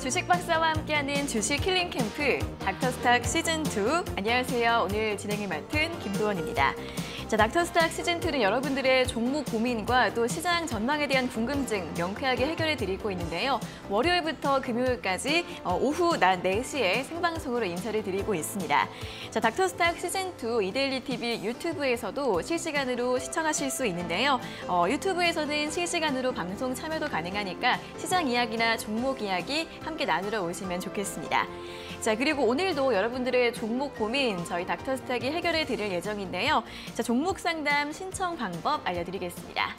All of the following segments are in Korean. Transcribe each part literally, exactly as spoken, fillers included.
주식 박사와 함께하는 주식 킬링 캠프 닥터스탁 시즌 투. 안녕하세요. 오늘 진행을 맡은 김도원입니다. 자, 닥터스탁 시즌 투는 여러분들의 종목 고민과 또 시장 전망에 대한 궁금증 명쾌하게 해결해 드리고 있는데요. 월요일부터 금요일까지 오후 낮 네 시에 생방송으로 인사를 드리고 있습니다. 자, 닥터스탁 시즌 투 이데일리 티비 유튜브에서도 실시간으로 시청하실 수 있는데요. 어, 유튜브에서는 실시간으로 방송 참여도 가능하니까 시장 이야기나 종목 이야기 함께 나누러 오시면 좋겠습니다. 자, 그리고 오늘도 여러분들의 종목 고민 저희 닥터스탁이 해결해 드릴 예정인데요. 자, 종목 상담 신청 방법 알려드리겠습니다.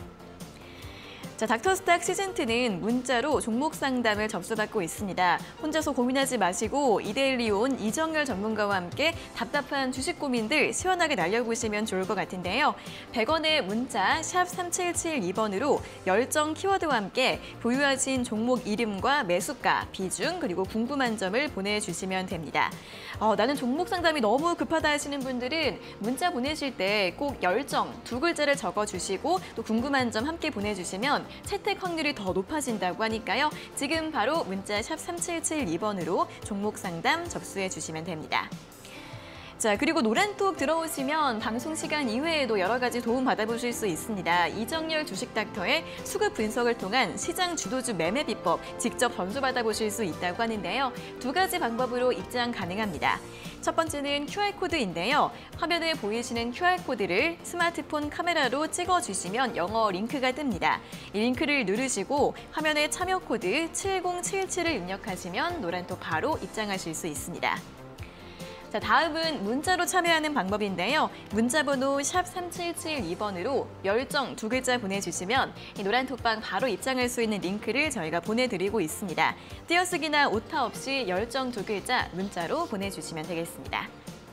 자, 닥터스탁 시즌 투는 문자로 종목 상담을 접수받고 있습니다. 혼자서 고민하지 마시고 이데일리 온 이정열 전문가와 함께 답답한 주식 고민들 시원하게 날려보시면 좋을 것 같은데요. 백 원의 문자 샵 삼칠칠이 번으로 열정 키워드와 함께 보유하신 종목 이름과 매수가, 비중, 그리고 궁금한 점을 보내주시면 됩니다. 어, 나는 종목 상담이 너무 급하다 하시는 분들은 문자 보내실 때 꼭 열정 두 글자를 적어주시고 또 궁금한 점 함께 보내주시면 채택 확률이 더 높아진다고 하니까요. 지금 바로 문자 샵 삼칠칠이 번으로 종목 상담 접수해 주시면 됩니다. 자, 그리고 노란톡 들어오시면 방송 시간 이외에도 여러 가지 도움 받아보실 수 있습니다. 이정열 주식 닥터의 수급 분석을 통한 시장 주도주 매매 비법 직접 점수 받아보실 수 있다고 하는데요. 두 가지 방법으로 입장 가능합니다. 첫 번째는 큐알코드인데요. 화면에 보이시는 큐알코드를 스마트폰 카메라로 찍어주시면 영어 링크가 뜹니다. 이 링크를 누르시고 화면에 참여 코드 칠공칠칠을 입력하시면 노란톡 바로 입장하실 수 있습니다. 자, 다음은 문자로 참여하는 방법인데요. 문자번호 샵 삼칠칠이 번으로 열정 두 글자 보내주시면 이 노란톡방 바로 입장할 수 있는 링크를 저희가 보내드리고 있습니다. 띄어쓰기나 오타 없이 열정 두 글자 문자로 보내주시면 되겠습니다.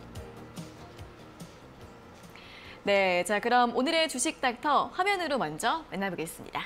네, 자, 그럼 오늘의 주식 닥터 화면으로 먼저 만나보겠습니다.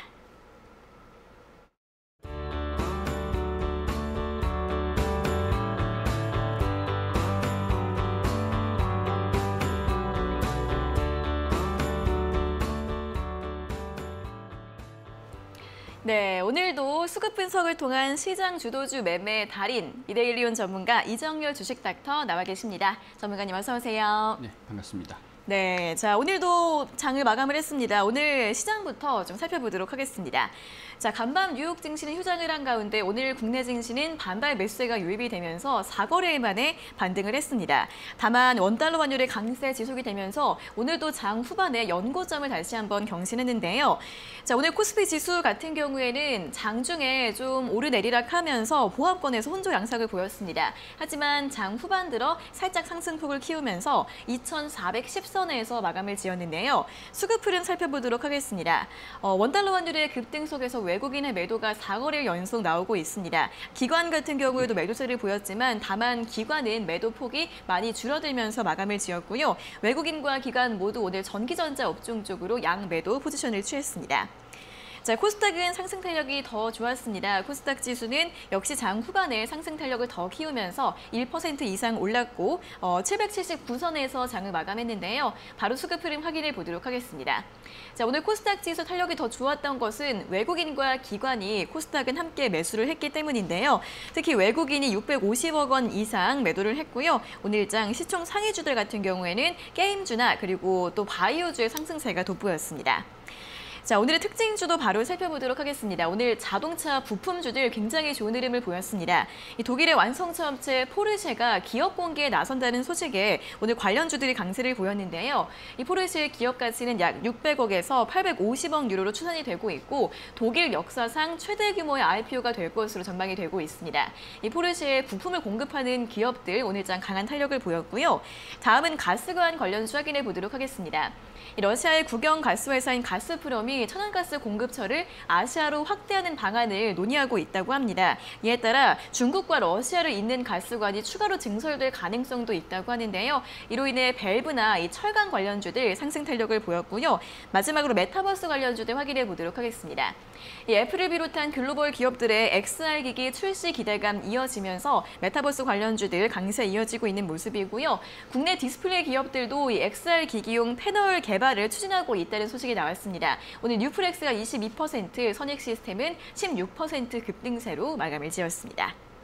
네, 오늘도 수급 분석을 통한 시장 주도주 매매 달인 이데일리 온 전문가 이정열 주식 닥터 나와 계십니다. 전문가님 어서 오세요. 네, 반갑습니다. 네, 자, 오늘도 장을 마감을 했습니다. 오늘 시장부터 좀 살펴보도록 하겠습니다. 자, 간밤 뉴욕 증시는 휴장을 한 가운데 오늘 국내 증시는 반발 매수세가 유입이 되면서 사 거래일 만에 반등을 했습니다. 다만 원달러 환율의 강세 지속이 되면서 오늘도 장 후반에 연고점을 다시 한번 경신했는데요. 자, 오늘 코스피 지수 같은 경우에는 장중에 좀 오르내리락 하면서 보합권에서 혼조 양상을 보였습니다. 하지만 장 후반 들어 살짝 상승폭을 키우면서 이천사백십 선에서 마감을 지었는데요. 수급 흐름 살펴보도록 하겠습니다. 어, 원달러 환율의 급등 속에서 외국인의 매도가 사 거래일 연속 나오고 있습니다. 기관 같은 경우에도 매도세를 보였지만 다만 기관은 매도 폭이 많이 줄어들면서 마감을 지었고요. 외국인과 기관 모두 오늘 전기전자 업종 쪽으로 양매도 포지션을 취했습니다. 자, 코스닥은 상승 탄력이 더 좋았습니다. 코스닥 지수는 역시 장 후반에 상승 탄력을 더 키우면서 일 퍼센트 이상 올랐고 어, 칠백칠십구 선에서 장을 마감했는데요. 바로 수급 흐름 확인해 보도록 하겠습니다. 자, 오늘 코스닥 지수 탄력이 더 좋았던 것은 외국인과 기관이 코스닥은 함께 매수를 했기 때문인데요. 특히 외국인이 육백오십억 원 이상 매도를 했고요. 오늘장 시총 상위주들 같은 경우에는 게임주나 그리고 또 바이오주의 상승세가 돋보였습니다. 자, 오늘의 특징주도 바로 살펴보도록 하겠습니다. 오늘 자동차 부품주들 굉장히 좋은 흐름을 보였습니다. 이 독일의 완성차 업체 포르쉐가 기업 공개에 나선다는 소식에 오늘 관련주들이 강세를 보였는데요. 이 포르쉐의 기업 가치는 약 육백억에서 팔백오십억 유로로 추산이 되고 있고 독일 역사상 최대 규모의 아이피오가 될 것으로 전망이 되고 있습니다. 이 포르쉐의 부품을 공급하는 기업들 오늘장 강한 탄력을 보였고요. 다음은 가스관 관련주 확인해 보도록 하겠습니다. 러시아의 국영 가스회사인 가스프롬이 천연가스 공급처를 아시아로 확대하는 방안을 논의하고 있다고 합니다. 이에 따라 중국과 러시아를 잇는 가스관이 추가로 증설될 가능성도 있다고 하는데요. 이로 인해 밸브나 이 철강 관련주들 상승 탄력을 보였고요. 마지막으로 메타버스 관련주들 확인해 보도록 하겠습니다. 이 애플을 비롯한 글로벌 기업들의 엑스알 기기 출시 기대감 이어지면서 메타버스 관련주들 강세 이어지고 있는 모습이고요. 국내 디스플레이 기업들도 이 엑스알 기기용 패널 개발을 추진하고 있다는 소식이 나왔습니다. 오늘 뉴플렉스가 이십이 퍼센트, 선익시스템은 십육 퍼센트 급등세로 마감을 지었습니다.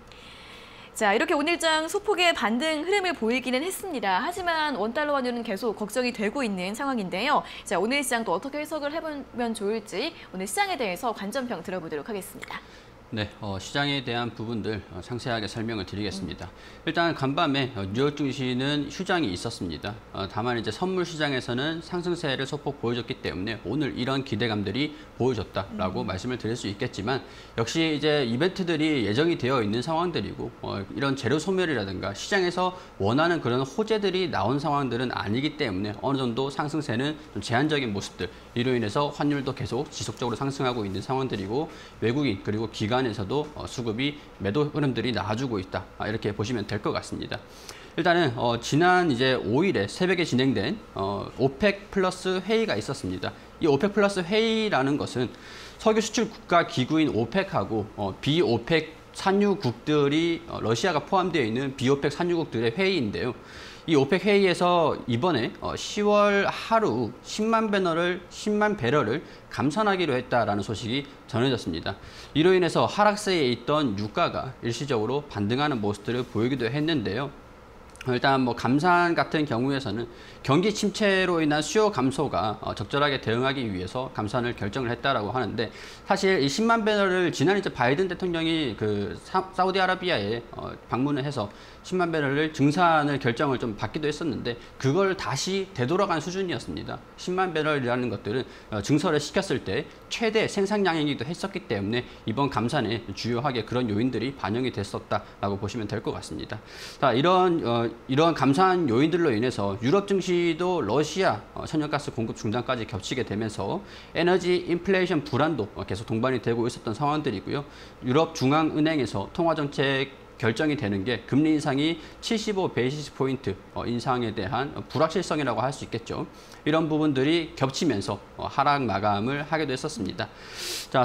자, 이렇게 오늘장 소폭의 반등 흐름을 보이기는 했습니다. 하지만 원달러 환율은 계속 걱정이 되고 있는 상황인데요. 자, 오늘 시장 또 어떻게 해석을 해보면 좋을지 오늘 시장에 대해서 관점평 들어보도록 하겠습니다. 네, 어, 시장에 대한 부분들 어, 상세하게 설명을 드리겠습니다. 음. 일단 간밤에 어, 뉴욕 증시는 휴장이 있었습니다. 어, 다만 이제 선물 시장에서는 상승세를 소폭 보여줬기 때문에 오늘 이런 기대감들이 보여줬다라고 음. 말씀을 드릴 수 있겠지만 역시 이제 이벤트들이 예정이 되어 있는 상황들이고 어, 이런 재료 소멸이라든가 시장에서 원하는 그런 호재들이 나온 상황들은 아니기 때문에 어느 정도 상승세는 좀 제한적인 모습들 이로 인해서 환율도 계속 지속적으로 상승하고 있는 상황들이고 외국인 그리고 기관 에서도 수급이 매도 흐름들이 나와주고 있다 이렇게 보시면 될 것 같습니다. 일단은 어, 지난 이제 오일에 새벽에 진행된 어, 오펙 플러스 회의가 있었습니다. 이 오펙 플러스 회의라는 것은 석유 수출 국가 기구인 오펙하고 어, 비오펙 산유국들이 어, 러시아가 포함되어 있는 비오펙 산유국들의 회의인데요. 이 오펙 회의에서 이번에 시월 하루 십만 배럴을 십만 배럴을 감산하기로 했다라는 소식이 전해졌습니다. 이로 인해서 하락세에 있던 유가가 일시적으로 반등하는 모습들을 보이기도 했는데요. 일단 뭐 감산 같은 경우에서는 경기 침체로 인한 수요 감소가 적절하게 대응하기 위해서 감산을 결정을 했다라고 하는데 사실 이 십만 배럴을 지난 이제 바이든 대통령이 그 사, 사우디아라비아에 어, 방문을 해서 십만 배럴을 증산을 결정을 좀 받기도 했었는데 그걸 다시 되돌아간 수준이었습니다. 십만 배럴이라는 것들은 어, 증설을 시켰을 때 최대 생산량이기도 했었기 때문에 이번 감산에 주요하게 그런 요인들이 반영이 됐었다라고 보시면 될 것 같습니다. 자, 이런 어, 이런 감산 요인들로 인해서 유럽 증시도 러시아 천연가스 공급 중단까지 겹치게 되면서 에너지 인플레이션 불안도 계속 동반이 되고 있었던 상황들이고요. 유럽 중앙은행에서 통화정책 결정이 되는 게 금리 인상이 칠십오 베이시스 포인트 인상에 대한 불확실성이라고 할 수 있겠죠. 이런 부분들이 겹치면서 하락 마감을 하기도 했었습니다. 자,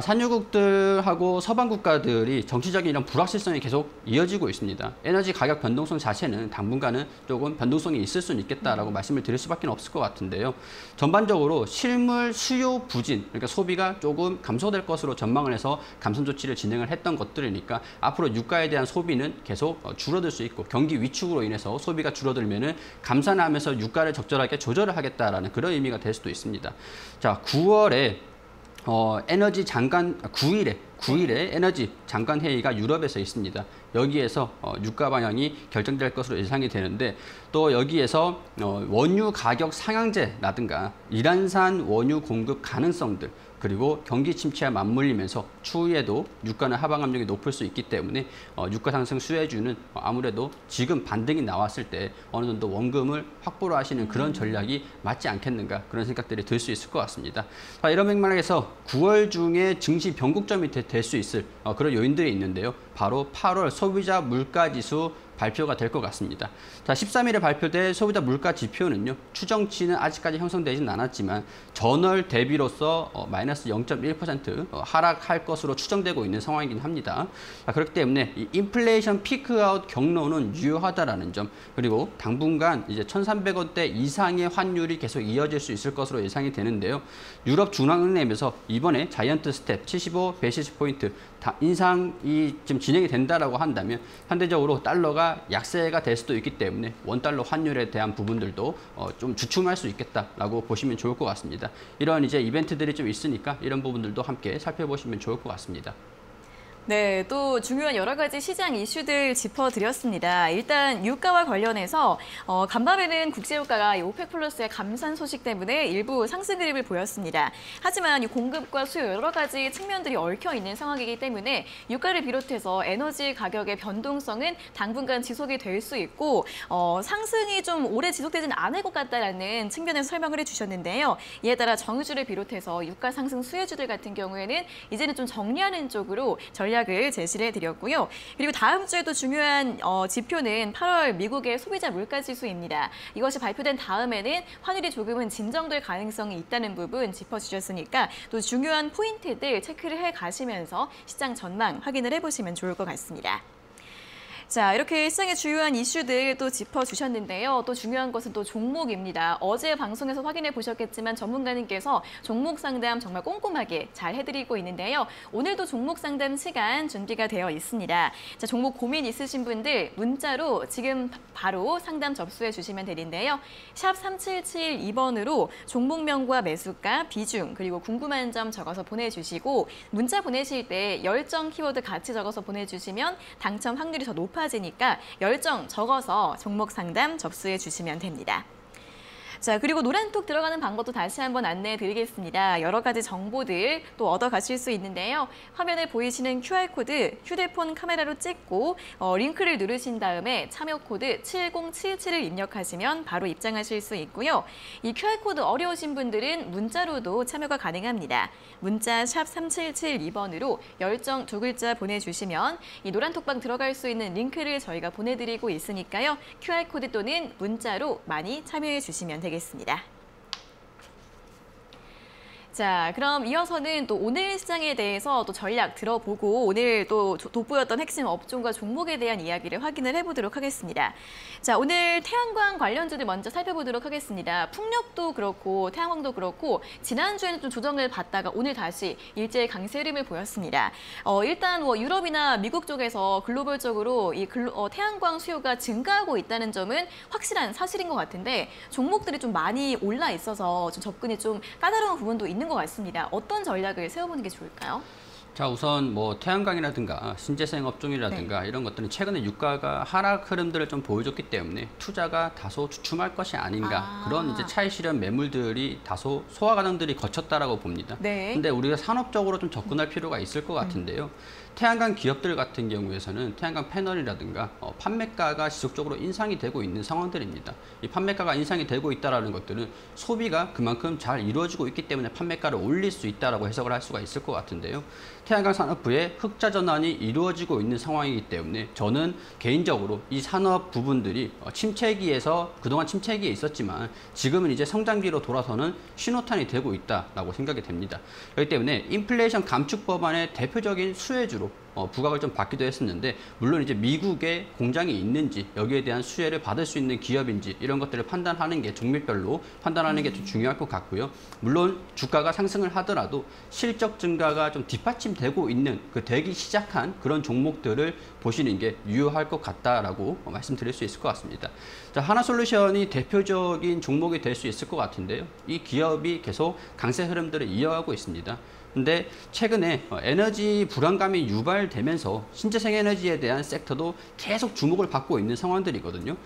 산유국들하고 서방 국가들이 정치적인 이런 불확실성이 계속 이어지고 있습니다. 에너지 가격 변동성 자체는 당분간은 조금 변동성이 있을 수는 있겠다라고 음. 말씀을 드릴 수밖에 없을 것 같은데요. 전반적으로 실물 수요 부진, 그러니까 소비가 조금 감소될 것으로 전망을 해서 감산 조치를 진행을 했던 것들이니까 앞으로 유가에 대한 소비는 계속 줄어들 수 있고 경기 위축으로 인해서 소비가 줄어들면은 감산하면서 유가를 적절하게 조절을 하겠다라는 그런 의미가 될 수도 있습니다. 자, 구월에 어, 에너지 장관 구일에 구일에 에너지 장관 회의가 유럽에서 있습니다. 여기에서 어, 유가 방향이 결정될 것으로 예상이 되는데 또 여기에서 어, 원유 가격 상향제라든가 이란산 원유 공급 가능성들 그리고 경기 침체와 맞물리면서 추후에도 유가는 하방 압력이 높을 수 있기 때문에 어, 유가 상승 수혜주는 아무래도 지금 반등이 나왔을 때 어느 정도 원금을 확보를 하시는 그런 전략이 맞지 않겠는가 그런 생각들이 들 수 있을 것 같습니다. 자, 이런 맥락에서 구월 중에 증시 변곡점이 될 수 있을 어, 그런 요인들이 있는데요. 바로 팔월 소비자 물가지수 발표가 될 것 같습니다. 자, 십삼일에 발표된 소비자 물가 지표는요. 추정치는 아직까지 형성되지는 않았지만 전월 대비로서 어, 마이너스 영 점 일 퍼센트 어, 하락할 것으로 추정되고 있는 상황이긴 합니다. 자, 그렇기 때문에 이 인플레이션 피크아웃 경로는 유효하다라는 점 그리고 당분간 이제 천삼백 원대 이상의 환율이 계속 이어질 수 있을 것으로 예상이 되는데요. 유럽 중앙은행에서 이번에 자이언트 스텝 칠십오 베이시스 포인트 인상이 지금 진행이 된다라고 한다면 상대적으로 달러가 약세가 될 수도 있기 때문에 원달러 환율에 대한 부분들도 어, 좀 주춤할 수 있겠다라고 보시면 좋을 것 같습니다. 이런 이제 이벤트들이 좀 있으니까 이런 부분들도 함께 살펴보시면 좋을 것 같습니다. 네, 또 중요한 여러 가지 시장 이슈들 짚어드렸습니다. 일단 유가와 관련해서 어, 간밤에는 국제유가가 이 오펙 플러스의 감산 소식 때문에 일부 상승 그림을 보였습니다. 하지만 이 공급과 수요 여러 가지 측면들이 얽혀 있는 상황이기 때문에 유가를 비롯해서 에너지 가격의 변동성은 당분간 지속이 될 수 있고 어, 상승이 좀 오래 지속되지는 않을 것 같다라는 측면에서 설명을 해주셨는데요. 이에 따라 정유주를 비롯해서 유가 상승 수혜주들 같은 경우에는 이제는 좀 정리하는 쪽으로 전략 전략을 제시를 해드렸고요. 그리고 다음 주에도 중요한 어, 지표는 팔월 미국의 소비자 물가지수입니다. 이것이 발표된 다음에는 환율이 조금은 진정될 가능성이 있다는 부분 짚어주셨으니까 또 중요한 포인트들 체크를 해가시면서 시장 전망 확인을 해보시면 좋을 것 같습니다. 자, 이렇게 시장의 주요한 이슈들 또 짚어주셨는데요. 또 중요한 것은 또 종목입니다. 어제 방송에서 확인해 보셨겠지만 전문가님께서 종목 상담 정말 꼼꼼하게 잘 해드리고 있는데요. 오늘도 종목 상담 시간 준비가 되어 있습니다. 자, 종목 고민 있으신 분들 문자로 지금 바로 상담 접수해 주시면 되는데요. 샵 삼칠칠이 번으로 종목명과 매수가, 비중, 그리고 궁금한 점 적어서 보내주시고 문자 보내실 때 열정 키워드 같이 적어서 보내주시면 당첨 확률이 더 높아지니까 열정 적어서 종목 상담 접수해 주시면 됩니다. 자, 그리고 노란톡 들어가는 방법도 다시 한번 안내해 드리겠습니다. 여러 가지 정보들 또 얻어 가실 수 있는데요. 화면에 보이시는 큐알코드 휴대폰 카메라로 찍고 어, 링크를 누르신 다음에 참여 코드 칠공칠칠을 입력하시면 바로 입장하실 수 있고요. 이 큐알코드 어려우신 분들은 문자로도 참여가 가능합니다. 문자 샵 삼칠칠이 번으로 열정 두 글자 보내주시면 이 노란톡방 들어갈 수 있는 링크를 저희가 보내드리고 있으니까요. 큐알코드 또는 문자로 많이 참여해 주시면 되겠습니다. 겠습니다. 자, 그럼 이어서는 또 오늘 시장에 대해서 또 전략 들어보고 오늘 또 돋보였던 핵심 업종과 종목에 대한 이야기를 확인을 해보도록 하겠습니다. 자, 오늘 태양광 관련주들 먼저 살펴보도록 하겠습니다. 풍력도 그렇고 태양광도 그렇고 지난주에는 좀 조정을 받다가 오늘 다시 일제히 강세 흐름을 보였습니다. 어, 일단 뭐 유럽이나 미국 쪽에서 글로벌적으로 이 글로, 어, 태양광 수요가 증가하고 있다는 점은 확실한 사실인 것 같은데 종목들이 좀 많이 올라 있어서 좀 접근이 좀 까다로운 부분도 있는 것 같습니다. 어떤 전략을 세워보는 게 좋을까요? 자, 우선 뭐 태양광이라든가 신재생 업종이라든가 네. 이런 것들은 최근에 유가가 하락 흐름들을 좀 보여줬기 때문에 투자가 다소 주춤할 것이 아닌가 아. 그런 이제 차익 실현 매물들이 다소 소화 과정들이 거쳤다라고 봅니다. 네. 근데 우리가 산업적으로 좀 접근할 필요가 있을 것 같은데요. 음. 태양광 기업들 같은 경우에서는 태양광 패널이라든가 어, 판매가가 지속적으로 인상이 되고 있는 상황들입니다. 이 판매가가 인상이 되고 있다는 것들은 소비가 그만큼 잘 이루어지고 있기 때문에 판매가를 올릴 수 있다라고 해석을 할 수가 있을 것 같은데요. 태양광 산업부의 흑자 전환이 이루어지고 있는 상황이기 때문에 저는 개인적으로 이 산업 부분들이 어, 침체기에서 그동안 침체기에 있었지만 지금은 이제 성장기로 돌아서는 신호탄이 되고 있다라고 생각이 됩니다. 그렇기 때문에 인플레이션 감축 법안의 대표적인 수혜주로 어, 부각을 좀 받기도 했었는데 물론 이제 미국에 공장이 있는지 여기에 대한 수혜를 받을 수 있는 기업인지 이런 것들을 판단하는 게 종목별로 판단하는 게 좀 중요할 것 같고요. 물론 주가가 상승을 하더라도 실적 증가가 좀 뒷받침되고 있는 그 되기 시작한 그런 종목들을 보시는 게 유효할 것 같다라고 말씀드릴 수 있을 것 같습니다. 자, 하나솔루션이 대표적인 종목이 될 수 있을 것 같은데요. 이 기업이 계속 강세 흐름들을 이어가고 있습니다. 근데 최근에 에너지 불안감이 유발되면서 신재생 에너지에 대한 섹터도 계속 주목을 받고 있는 상황들이거든요.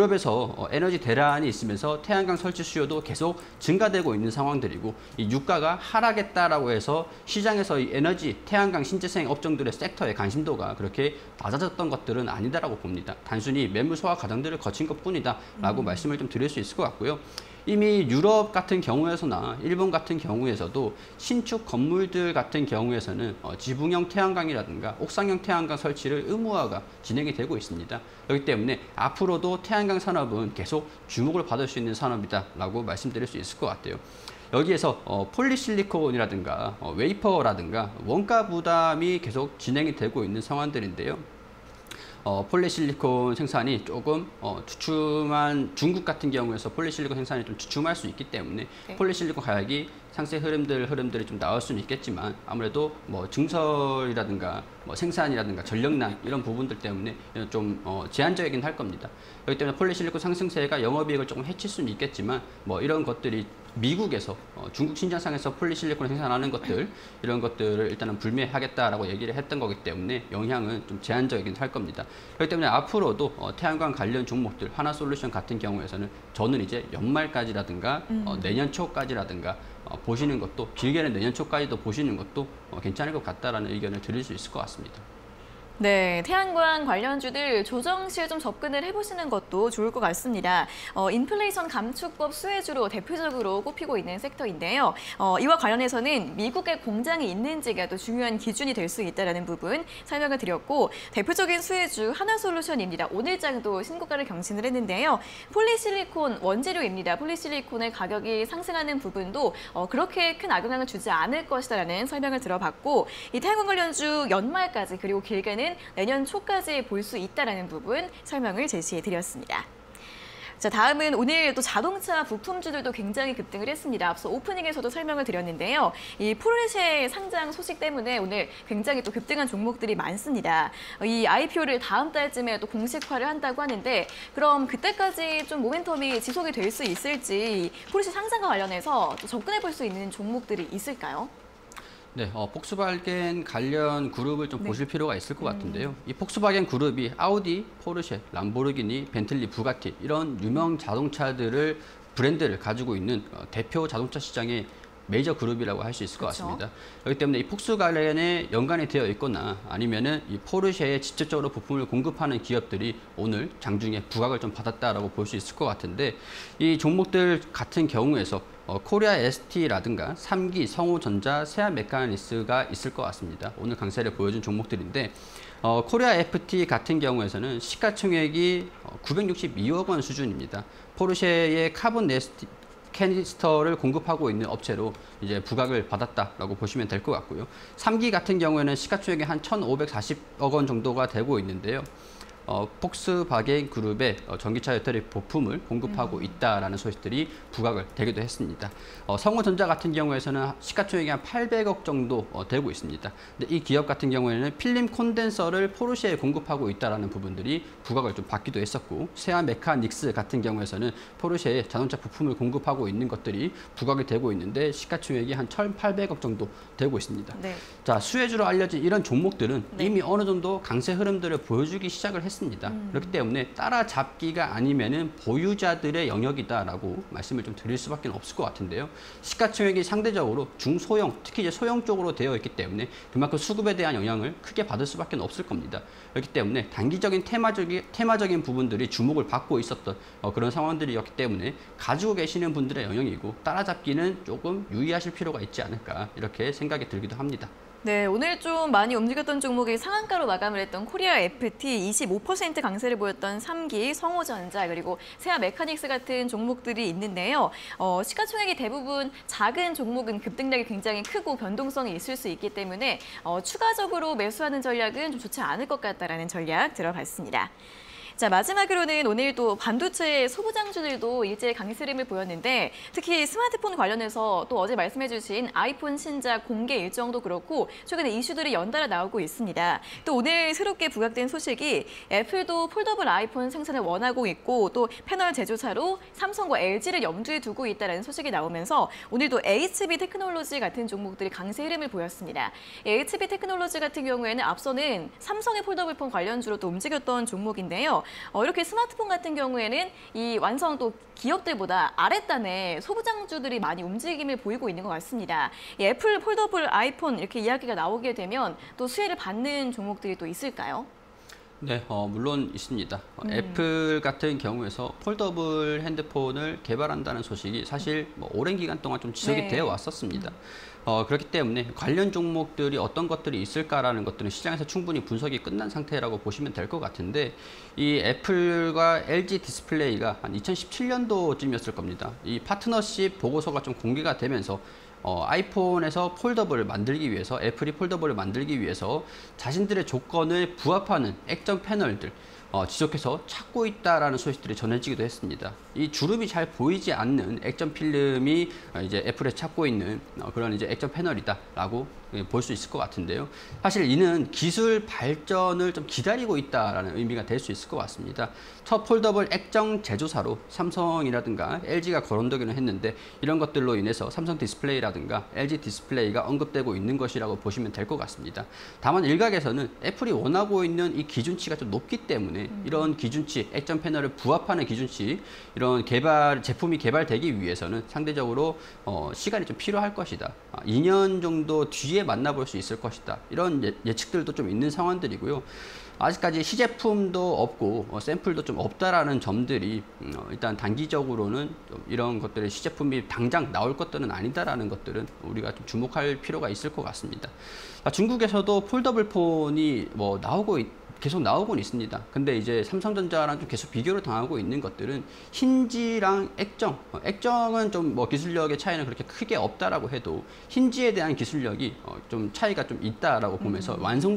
유럽에서 에너지 대란이 있으면서 태양광 설치 수요도 계속 증가되고 있는 상황들이고 이 유가가 하락했다라고 해서 시장에서 이 에너지, 태양광, 신재생 업종들의 섹터의 관심도가 그렇게 낮아졌던 것들은 아니다라고 봅니다. 단순히 매물 소화 과정들을 거친 것뿐이다라고 음. 말씀을 좀 드릴 수 있을 것 같고요. 이미 유럽 같은 경우에서나 일본 같은 경우에서도 신축 건물들 같은 경우에서는 어, 지붕형 태양광이라든가 옥상형 태양광 설치를 의무화가 진행이 되고 있습니다. 그렇기 때문에 앞으로도 태양광 산업은 계속 주목을 받을 수 있는 산업이다라고 말씀드릴 수 있을 것 같아요. 여기에서 어, 폴리실리콘이라든가 어, 웨이퍼라든가 원가 부담이 계속 진행이 되고 있는 상황들인데요. 어, 폴리실리콘 생산이 조금 어, 주춤한 중국 같은 경우에서 폴리실리콘 생산이 좀 주춤할 수 있기 때문에 네. 폴리실리콘 가격이 상세 흐름들 흐름들이 좀 나올 수는 있겠지만 아무래도 뭐 증설이라든가 뭐 생산이라든가 전력난 이런 부분들 때문에 좀 어, 제한적이긴 할 겁니다. 그렇기 때문에 폴리실리콘 상승세가 영업이익을 조금 해칠 수는 있겠지만 뭐 이런 것들이 미국에서 어, 중국 신장상에서 폴리실리콘을 생산하는 것들 이런 것들을 일단은 불매하겠다라고 얘기를 했던 거기 때문에 영향은 좀 제한적이긴 할 겁니다. 그렇기 때문에 앞으로도 어, 태양광 관련 종목들 하나솔루션 같은 경우에서는 저는 이제 연말까지라든가 음. 어, 내년 초까지라든가 어, 보시는 것도 길게는 내년 초까지도 보시는 것도 어, 괜찮을 것 같다라는 의견을 드릴 수 있을 것 같습니다. 네, 태양광 관련주들 조정 시에 좀 접근을 해보시는 것도 좋을 것 같습니다. 어, 인플레이션 감축법 수혜주로 대표적으로 꼽히고 있는 섹터인데요. 어, 이와 관련해서는 미국에 공장이 있는지가 또 중요한 기준이 될 수 있다는 부분 설명을 드렸고 대표적인 수혜주 하나솔루션입니다. 오늘 장도 신고가를 경신을 했는데요. 폴리실리콘 원재료입니다. 폴리실리콘의 가격이 상승하는 부분도 어, 그렇게 큰 악영향을 주지 않을 것이다라는 설명을 들어봤고 이 태양광 관련주 연말까지 그리고 길게는 경우에는 내년 초까지 볼 수 있다는 부분 설명을 제시해드렸습니다. 자, 다음은 오늘 또 자동차 부품주들도 굉장히 급등을 했습니다. 앞서 오프닝에서도 설명을 드렸는데요. 이 포르쉐 상장 소식 때문에 오늘 굉장히 또 급등한 종목들이 많습니다. 이 아이피오를 다음 달쯤에 또 공식화를 한다고 하는데 그럼 그때까지 좀 모멘텀이 지속이 될 수 있을지 포르쉐 상장과 관련해서 또 접근해 볼 수 있는 종목들이 있을까요? 네, 어, 폭스바겐 관련 그룹을 좀 네. 보실 필요가 있을 것 같은데요. 이 폭스바겐 그룹이 아우디, 포르쉐, 람보르기니, 벤틀리, 부가티 이런 유명 자동차들을 브랜드를 가지고 있는 어, 대표 자동차 시장의 메이저 그룹이라고 할 수 있을 것 그렇죠. 같습니다. 그렇기 때문에 이 폭스바겐에 연관이 되어 있거나 아니면은 이 포르쉐에 직접적으로 부품을 공급하는 기업들이 오늘 장중에 부각을 좀 받았다라고 볼 수 있을 것 같은데 이 종목들 같은 경우에서 어, 코리아 에스티라든가 삼기, 성우전자, 세아메카니스가 있을 것 같습니다. 오늘 강세를 보여준 종목들인데 어, 코리아 에프티 같은 경우에서는 시가총액이 어, 구백육십이억 원 수준입니다. 포르쉐의 카본 네스티 캐니스터를 공급하고 있는 업체로 이제 부각을 받았다라고 보시면 될 것 같고요. 삼기 같은 경우에는 시가총액이 한 천오백사십억 원 정도가 되고 있는데요. 어, 폭스바겐 그룹의 어, 전기차 배터리 부품을 공급하고 음. 있다라는 소식들이 부각을 되기도 했습니다. 어, 성우전자 같은 경우에서는 시가총액이 한 팔백억 정도 어, 되고 있습니다. 근데 이 기업 같은 경우에는 필름 콘덴서를 포르쉐에 공급하고 있다라는 부분들이 부각을 좀 받기도 했었고, 세아 메카닉스 같은 경우에서는 포르쉐에 자동차 부품을 공급하고 있는 것들이 부각이 되고 있는데 시가총액이 한 천팔백억 정도 되고 있습니다. 네. 자, 수혜주로 알려진 이런 종목들은 네. 이미 어느 정도 강세 흐름들을 보여주기 시작을 했습니다. 음. 그렇기 때문에 따라잡기가 아니면은 보유자들의 영역이다라고 말씀을 좀 드릴 수밖에 없을 것 같은데요. 시가총액이 상대적으로 중소형, 특히 이제 소형 쪽으로 되어 있기 때문에 그만큼 수급에 대한 영향을 크게 받을 수밖에 없을 겁니다. 그렇기 때문에 단기적인 테마적인 테마적인 부분들이 주목을 받고 있었던 어, 그런 상황들이었기 때문에 가지고 계시는 분들의 영역이고 따라잡기는 조금 유의하실 필요가 있지 않을까 이렇게 생각이 들기도 합니다. 네, 오늘 좀 많이 움직였던 종목이 상한가로 마감을 했던 코리아 에프티, 이십오 퍼센트 강세를 보였던 삼기, 성우전자, 그리고 세아 메카닉스 같은 종목들이 있는데요. 어, 시가총액이 대부분 작은 종목은 급등력이 굉장히 크고 변동성이 있을 수 있기 때문에 어, 추가적으로 매수하는 전략은 좀 좋지 않을 것 같다라는 전략 들어봤습니다. 자, 마지막으로는 오늘 또 반도체 소부장주들도 일제 강세 흐름을 보였는데 특히 스마트폰 관련해서 또 어제 말씀해주신 아이폰 신작 공개 일정도 그렇고 최근에 이슈들이 연달아 나오고 있습니다. 또 오늘 새롭게 부각된 소식이 애플도 폴더블 아이폰 생산을 원하고 있고 또 패널 제조사로 삼성과 엘지를 염두에 두고 있다는 소식이 나오면서 오늘도 에이치비 테크놀로지 같은 종목들이 강세 흐름을 보였습니다. 에이치비 테크놀로지 같은 경우에는 앞서는 삼성의 폴더블폰 관련주로 또 움직였던 종목인데요. 어, 이렇게 스마트폰 같은 경우에는 이 완성 또 기업들보다 아랫단에 소부장주들이 많이 움직임을 보이고 있는 것 같습니다. 이 애플 폴더블 아이폰 이렇게 이야기가 나오게 되면 또 수혜를 받는 종목들이 또 있을까요? 네, 어, 물론 있습니다. 어, 음. 애플 같은 경우에서 폴더블 핸드폰을 개발한다는 소식이 사실 뭐 오랜 기간 동안 좀 지속이 네. 되어 왔었습니다. 어, 그렇기 때문에 관련 종목들이 어떤 것들이 있을까라는 것들은 시장에서 충분히 분석이 끝난 상태라고 보시면 될 것 같은데 이 애플과 엘지 디스플레이가 한 이천십칠 년도쯤이었을 겁니다. 이 파트너십 보고서가 좀 공개가 되면서 어, 아이폰에서 폴더블을 만들기 위해서 애플이 폴더블을 만들기 위해서 자신들의 조건을 부합하는 액정 패널들 어, 지속해서 찾고 있다라는 소식들이 전해지기도 했습니다. 이 주름이 잘 보이지 않는 액정 필름이 어, 이제 애플에 찾고 있는 어, 그런 이제 액정 패널이다라고 예, 볼 수 있을 것 같은데요. 사실 이는 기술 발전을 좀 기다리고 있다라는 의미가 될 수 있을 것 같습니다. 첫 폴더블 액정 제조사로 삼성이라든가 엘지가 거론되기는 했는데 이런 것들로 인해서 삼성 디스플레이라든가 엘지 디스플레이가 언급되고 있는 것이라고 보시면 될 것 같습니다. 다만 일각에서는 애플이 원하고 있는 이 기준치가 좀 높기 때문에 음. 이런 기준치, 액정 패널을 부합하는 기준치, 이런 개발 제품이 개발되기 위해서는 상대적으로 어, 시간이 좀 필요할 것이다. 아, 이 년 정도 뒤에 만나볼 수 있을 것이다. 이런 예, 예측들도 좀 있는 상황들이고요. 아직까지 시제품도 없고 어, 샘플도 좀 없다라는 점들이 음, 어, 일단 단기적으로는 좀 이런 것들의 시제품이 당장 나올 것들은 아니다라는 것들은 우리가 좀 주목할 필요가 있을 것 같습니다. 아, 중국에서도 폴더블 폰이 뭐 나오고 있, 계속 나오곤 있습니다. 근데 이제 삼성전자랑 좀 계속 비교를 당하고 있는 것들은 힌지랑 액정, 어, 액정은 좀 뭐 기술력의 차이는 그렇게 크게 없다라고 해도 힌지에 대한 기술력이 어, 좀 차이가 좀 있다라고 보면서 음. 완성도에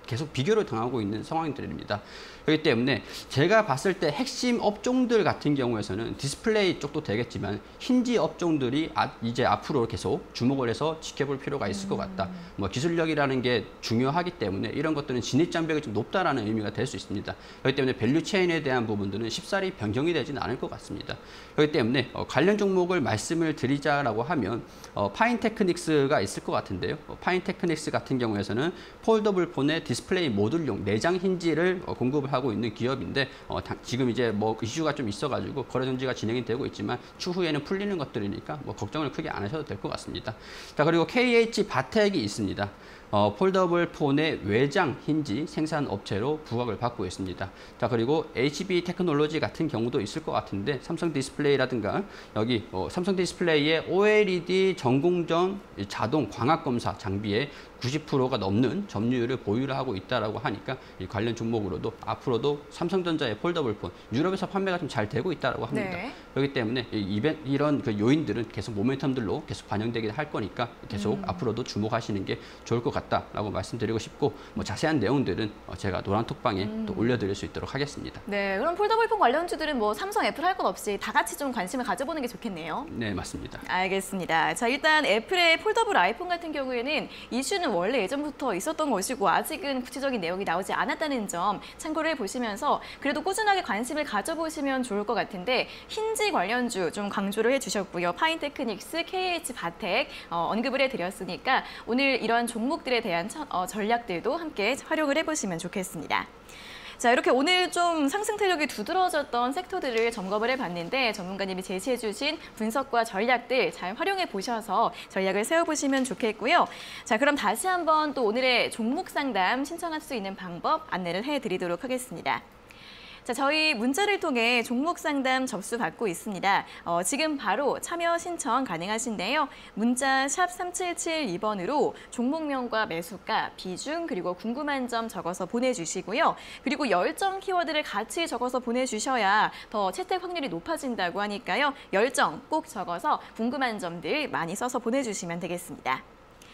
계속 비교를 당하고 있는 상황들입니다. 그렇기 때문에 제가 봤을 때 핵심 업종들 같은 경우에서는 디스플레이 쪽도 되겠지만 힌지 업종들이 아, 이제 앞으로 계속 주목을 해서 지켜볼 필요가 있을 것 같다. 뭐 기술력이라는 게 중요하기 때문에 이런 것들은 진입장벽이 좀 높다라는 의미가 될 수 있습니다. 그렇기 때문에 밸류 체인에 대한 부분들은 쉽사리 변경이 되지는 않을 것 같습니다. 그렇기 때문에 어, 관련 종목을 말씀을 드리자라고 하면 어, 파인테크닉스가 있을 것 같은데요. 어, 파인테크닉스 같은 경우에서는 폴더블 폰의 디스플레이 모듈용 내장 힌지를 어, 공급을 하고 있는 기업인데 어, 다, 지금 이제 뭐 이슈가 좀 있어가지고 거래 정지가 진행이 되고 있지만 추후에는 풀리는 것들이니까 뭐 걱정을 크게 안 하셔도 될 것 같습니다. 자, 그리고 케이에이치 바텍이 있습니다. 어, 폴더블 폰의 외장 힌지 생산 업체로 부각을 받고 있습니다. 자, 그리고 에이치비 테크놀로지 같은 경우도 있을 것 같은데 삼성 디스플레이라든가 여기 어, 삼성 디스플레이의 오엘이디 전공정 자동 광학 검사 장비에 구십 퍼센트가 넘는 점유율을 보유를 하고 있다라고 하니까 이 관련 종목으로도 앞으로도 삼성전자의 폴더블 폰 유럽에서 판매가 좀 잘 되고 있다라고 합니다. 네. 그렇기 때문에 이 이벤, 이런 그 요인들은 계속 모멘텀들로 계속 반영되게 할 거니까 계속 음. 앞으로도 주목하시는 게 좋을 것 같다라고 말씀드리고 싶고 뭐 자세한 내용들은 제가 노란톡방에 음. 또 올려드릴 수 있도록 하겠습니다. 네, 그럼 폴더블 폰 관련주들은 뭐 삼성, 애플 할 것 없이 다 같이 좀 관심을 가져보는 게 좋겠네요. 네, 맞습니다. 알겠습니다. 자, 일단 애플의 폴더블 아이폰 같은 경우에는 이슈는 원래 예전부터 있었던 것이고 아직은 구체적인 내용이 나오지 않았다는 점 참고를 해보시면서 그래도 꾸준하게 관심을 가져보시면 좋을 것 같은데 힌지 관련주 좀 강조를 해주셨고요. 파인테크닉스, 케이에이치 바텍 어, 언급을 해드렸으니까 오늘 이런 종목들에 대한 차, 어, 전략들도 함께 활용을 해보시면 좋겠습니다. 자, 이렇게 오늘 좀 상승 탄력이 두드러졌던 섹터들을 점검을 해봤는데 전문가님이 제시해주신 분석과 전략들 잘 활용해 보셔서 전략을 세워보시면 좋겠고요. 자, 그럼 다시 한번 또 오늘의 종목 상담 신청할 수 있는 방법 안내를 해드리도록 하겠습니다. 자, 저희 문자를 통해 종목 상담 접수 받고 있습니다. 어, 지금 바로 참여 신청 가능하신데요. 문자 샵 삼칠칠이 번으로 종목명과 매수가, 비중, 그리고 궁금한 점 적어서 보내주시고요. 그리고 열정 키워드를 같이 적어서 보내주셔야 더 채택 확률이 높아진다고 하니까요. 열정 꼭 적어서 궁금한 점들 많이 써서 보내주시면 되겠습니다.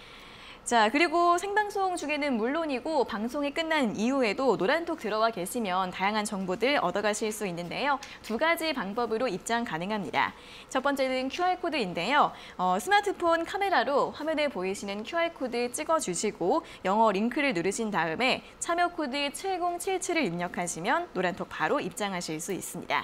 자, 그리고 생방송 중에는 물론이고 방송이 끝난 이후에도 노란톡 들어와 계시면 다양한 정보들 얻어가실 수 있는데요. 두 가지 방법으로 입장 가능합니다. 첫 번째는 큐알코드인데요. 어, 스마트폰 카메라로 화면에 보이시는 큐알코드 찍어주시고 영어 링크를 누르신 다음에 참여 코드 칠공칠칠을 입력하시면 노란톡 바로 입장하실 수 있습니다.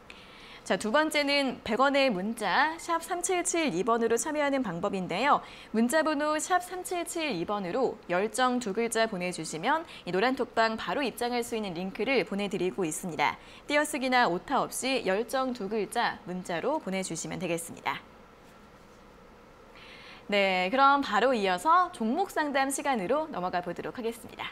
자, 두 번째는 백 원의 문자 샵 삼칠칠이 번으로 참여하는 방법인데요. 문자번호 샵 삼칠칠이 번으로 열정 두 글자 보내주시면 이 노란톡방 바로 입장할 수 있는 링크를 보내드리고 있습니다. 띄어쓰기나 오타 없이 열정 두 글자 문자로 보내주시면 되겠습니다. 네, 그럼 바로 이어서 종목 상담 시간으로 넘어가 보도록 하겠습니다.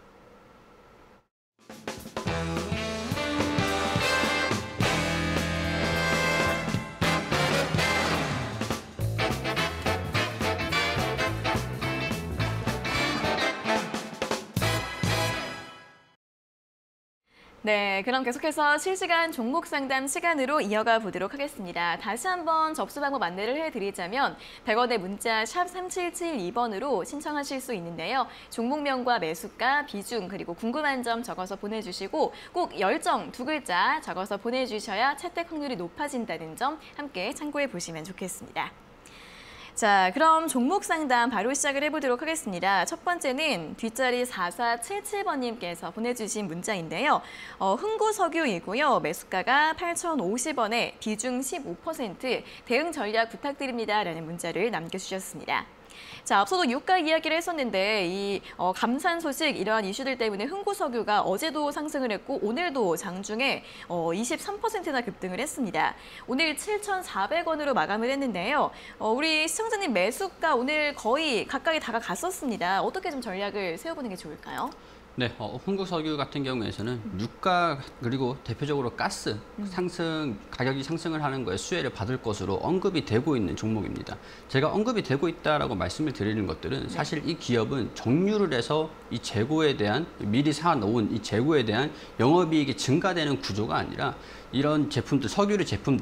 네, 그럼 계속해서 실시간 종목 상담 시간으로 이어가 보도록 하겠습니다. 다시 한번 접수 방법 안내를 해드리자면 백 원의 문자 샵 삼칠칠이 번으로 신청하실 수 있는데요. 종목명과 매수가, 비중, 그리고 궁금한 점 적어서 보내주시고 꼭 열정 두 글자 적어서 보내주셔야 채택 확률이 높아진다는 점 함께 참고해 보시면 좋겠습니다. 자, 그럼 종목 상담 바로 시작을 해보도록 하겠습니다. 첫 번째는 뒷자리 사사칠칠 번님께서 보내주신 문자인데요. 어, 흥구석유이고요. 매수가가 팔천오십 원에 비중 십오 퍼센트, 대응 전략 부탁드립니다. 라는 문자를 남겨주셨습니다. 자, 앞서도 유가 이야기를 했었는데 이 어, 감산 소식 이러한 이슈들 때문에 흥구석유가 어제도 상승을 했고 오늘도 장중에 어, 이십삼 퍼센트나 급등을 했습니다. 오늘 칠천사백 원으로 마감을 했는데요. 어, 우리 시청자님 매수가 오늘 거의 가까이 다가갔었습니다. 어떻게 좀 전략을 세워보는 게 좋을까요? 네, 어, 흥국석유 같은 경우에서는 유가 그리고 대표적으로 가스 상승 가격이 상승을 하는 거에 수혜를 받을 것으로 언급이 되고 있는 종목입니다. 제가 언급이 되고 있다라고 말씀을 드리는 것들은 사실 이 기업은 정유를 해서 이 재고에 대한 미리 사놓은 이 재고에 대한 영업이익이 증가되는 구조가 아니라 이런 제품들 석유류 제품들을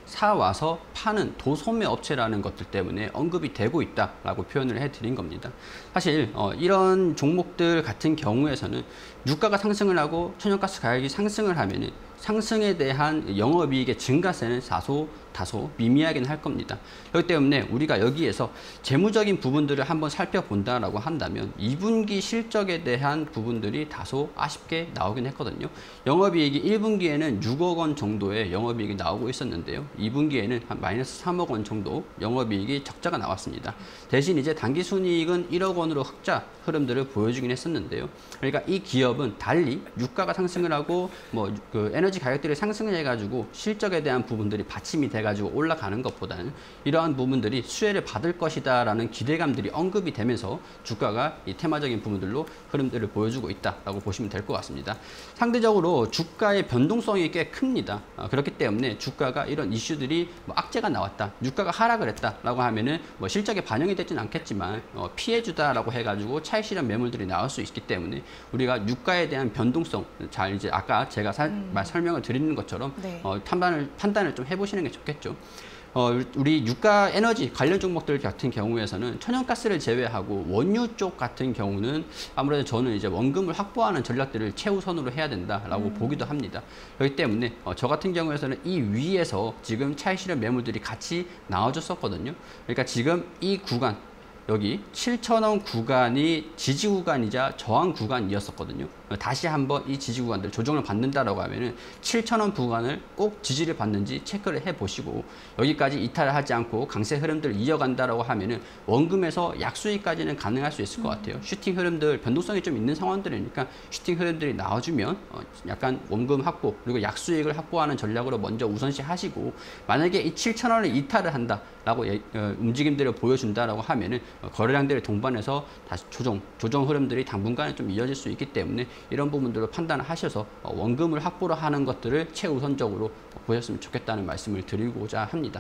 사와서 파는 도소매 업체라는 것들 때문에 언급이 되고 있다라고 표현을 해드린 겁니다. 사실 어, 이런 종목들 같은 경우에서는 유가가 상승을 하고 천연가스 가격이 상승을 하면은 상승에 대한 영업이익의 증가세는 다소 다소 미미하긴 할 겁니다. 그렇기 때문에 우리가 여기에서 재무적인 부분들을 한번 살펴본다라고 한다면 이 분기 실적에 대한 부분들이 다소 아쉽게 나오긴 했거든요. 영업이익이 일 분기에는 육억 원 정도의 영업이익이 나오고 있었는데요. 이 분기에는 한 마이너스 삼억 원 정도 영업이익이 적자가 나왔습니다. 대신 이제 당기순이익은 일억 원으로 흑자 흐름들을 보여주긴 했었는데요. 그러니까 이 기업은 달리 유가가 상승을 하고 뭐 그 에너지 가격들이 상승을 해가지고 실적에 대한 부분들이 받침이 돼가지고 올라가는 것보다는 이러한 부분들이 수혜를 받을 것이다라는 기대감들이 언급이 되면서 주가가 이 테마적인 부분들로 흐름들을 보여주고 있다라고 보시면 될 것 같습니다. 상대적으로 주가의 변동성이 꽤 큽니다. 어, 그렇기 때문에 주가가 이런 이슈들이 뭐 악재가 나왔다, 유가가 하락을 했다라고 하면은 뭐 실적에 반영이 되진 않겠지만 어, 피해주다라고 해가지고 차익 실현 매물들이 나올 수 있기 때문에 우리가 유가에 대한 변동성 잘 이제 아까 제가 사, 음. 말 설명을 드리는 것처럼 네. 어, 판단을 판단을 좀 해보시는 게 좋겠죠. 어, 우리 유가 에너지 관련 종목들 같은 경우에서는 천연가스를 제외하고 원유 쪽 같은 경우는 아무래도 저는 이제 원금을 확보하는 전략들을 최우선으로 해야 된다라고 음. 보기도 합니다. 그렇기 때문에 어, 저 같은 경우에서는 이 위에서 지금 차익 실현 매물들이 같이 나와줬었거든요. 그러니까 지금 이 구간 여기 칠천 원 구간이 지지 구간이자 저항 구간이었었거든요. 다시 한번 이 지지 구간들 조정을 받는다라고 하면은 칠천 원 구간을 꼭 지지를 받는지 체크를 해 보시고 여기까지 이탈을 하지 않고 강세 흐름들을 이어간다라고 하면은 원금에서 약수익까지는 가능할 수 있을 것 같아요. 슈팅 흐름들 변동성이 좀 있는 상황들이니까 슈팅 흐름들이 나와주면 어 약간 원금 확보 그리고 약수익을 확보하는 전략으로 먼저 우선시 하시고 만약에 이 칠천 원을 이탈을 한다라고 예, 어, 움직임들을 보여준다라고 하면은 어, 거래량들을 동반해서 다시 조정 조정 흐름들이 당분간은 좀 이어질 수 있기 때문에 이런 부분들을 판단을 하셔서 원금을 확보를 하는 것들을 최우선적으로 보셨으면 좋겠다는 말씀을 드리고자 합니다.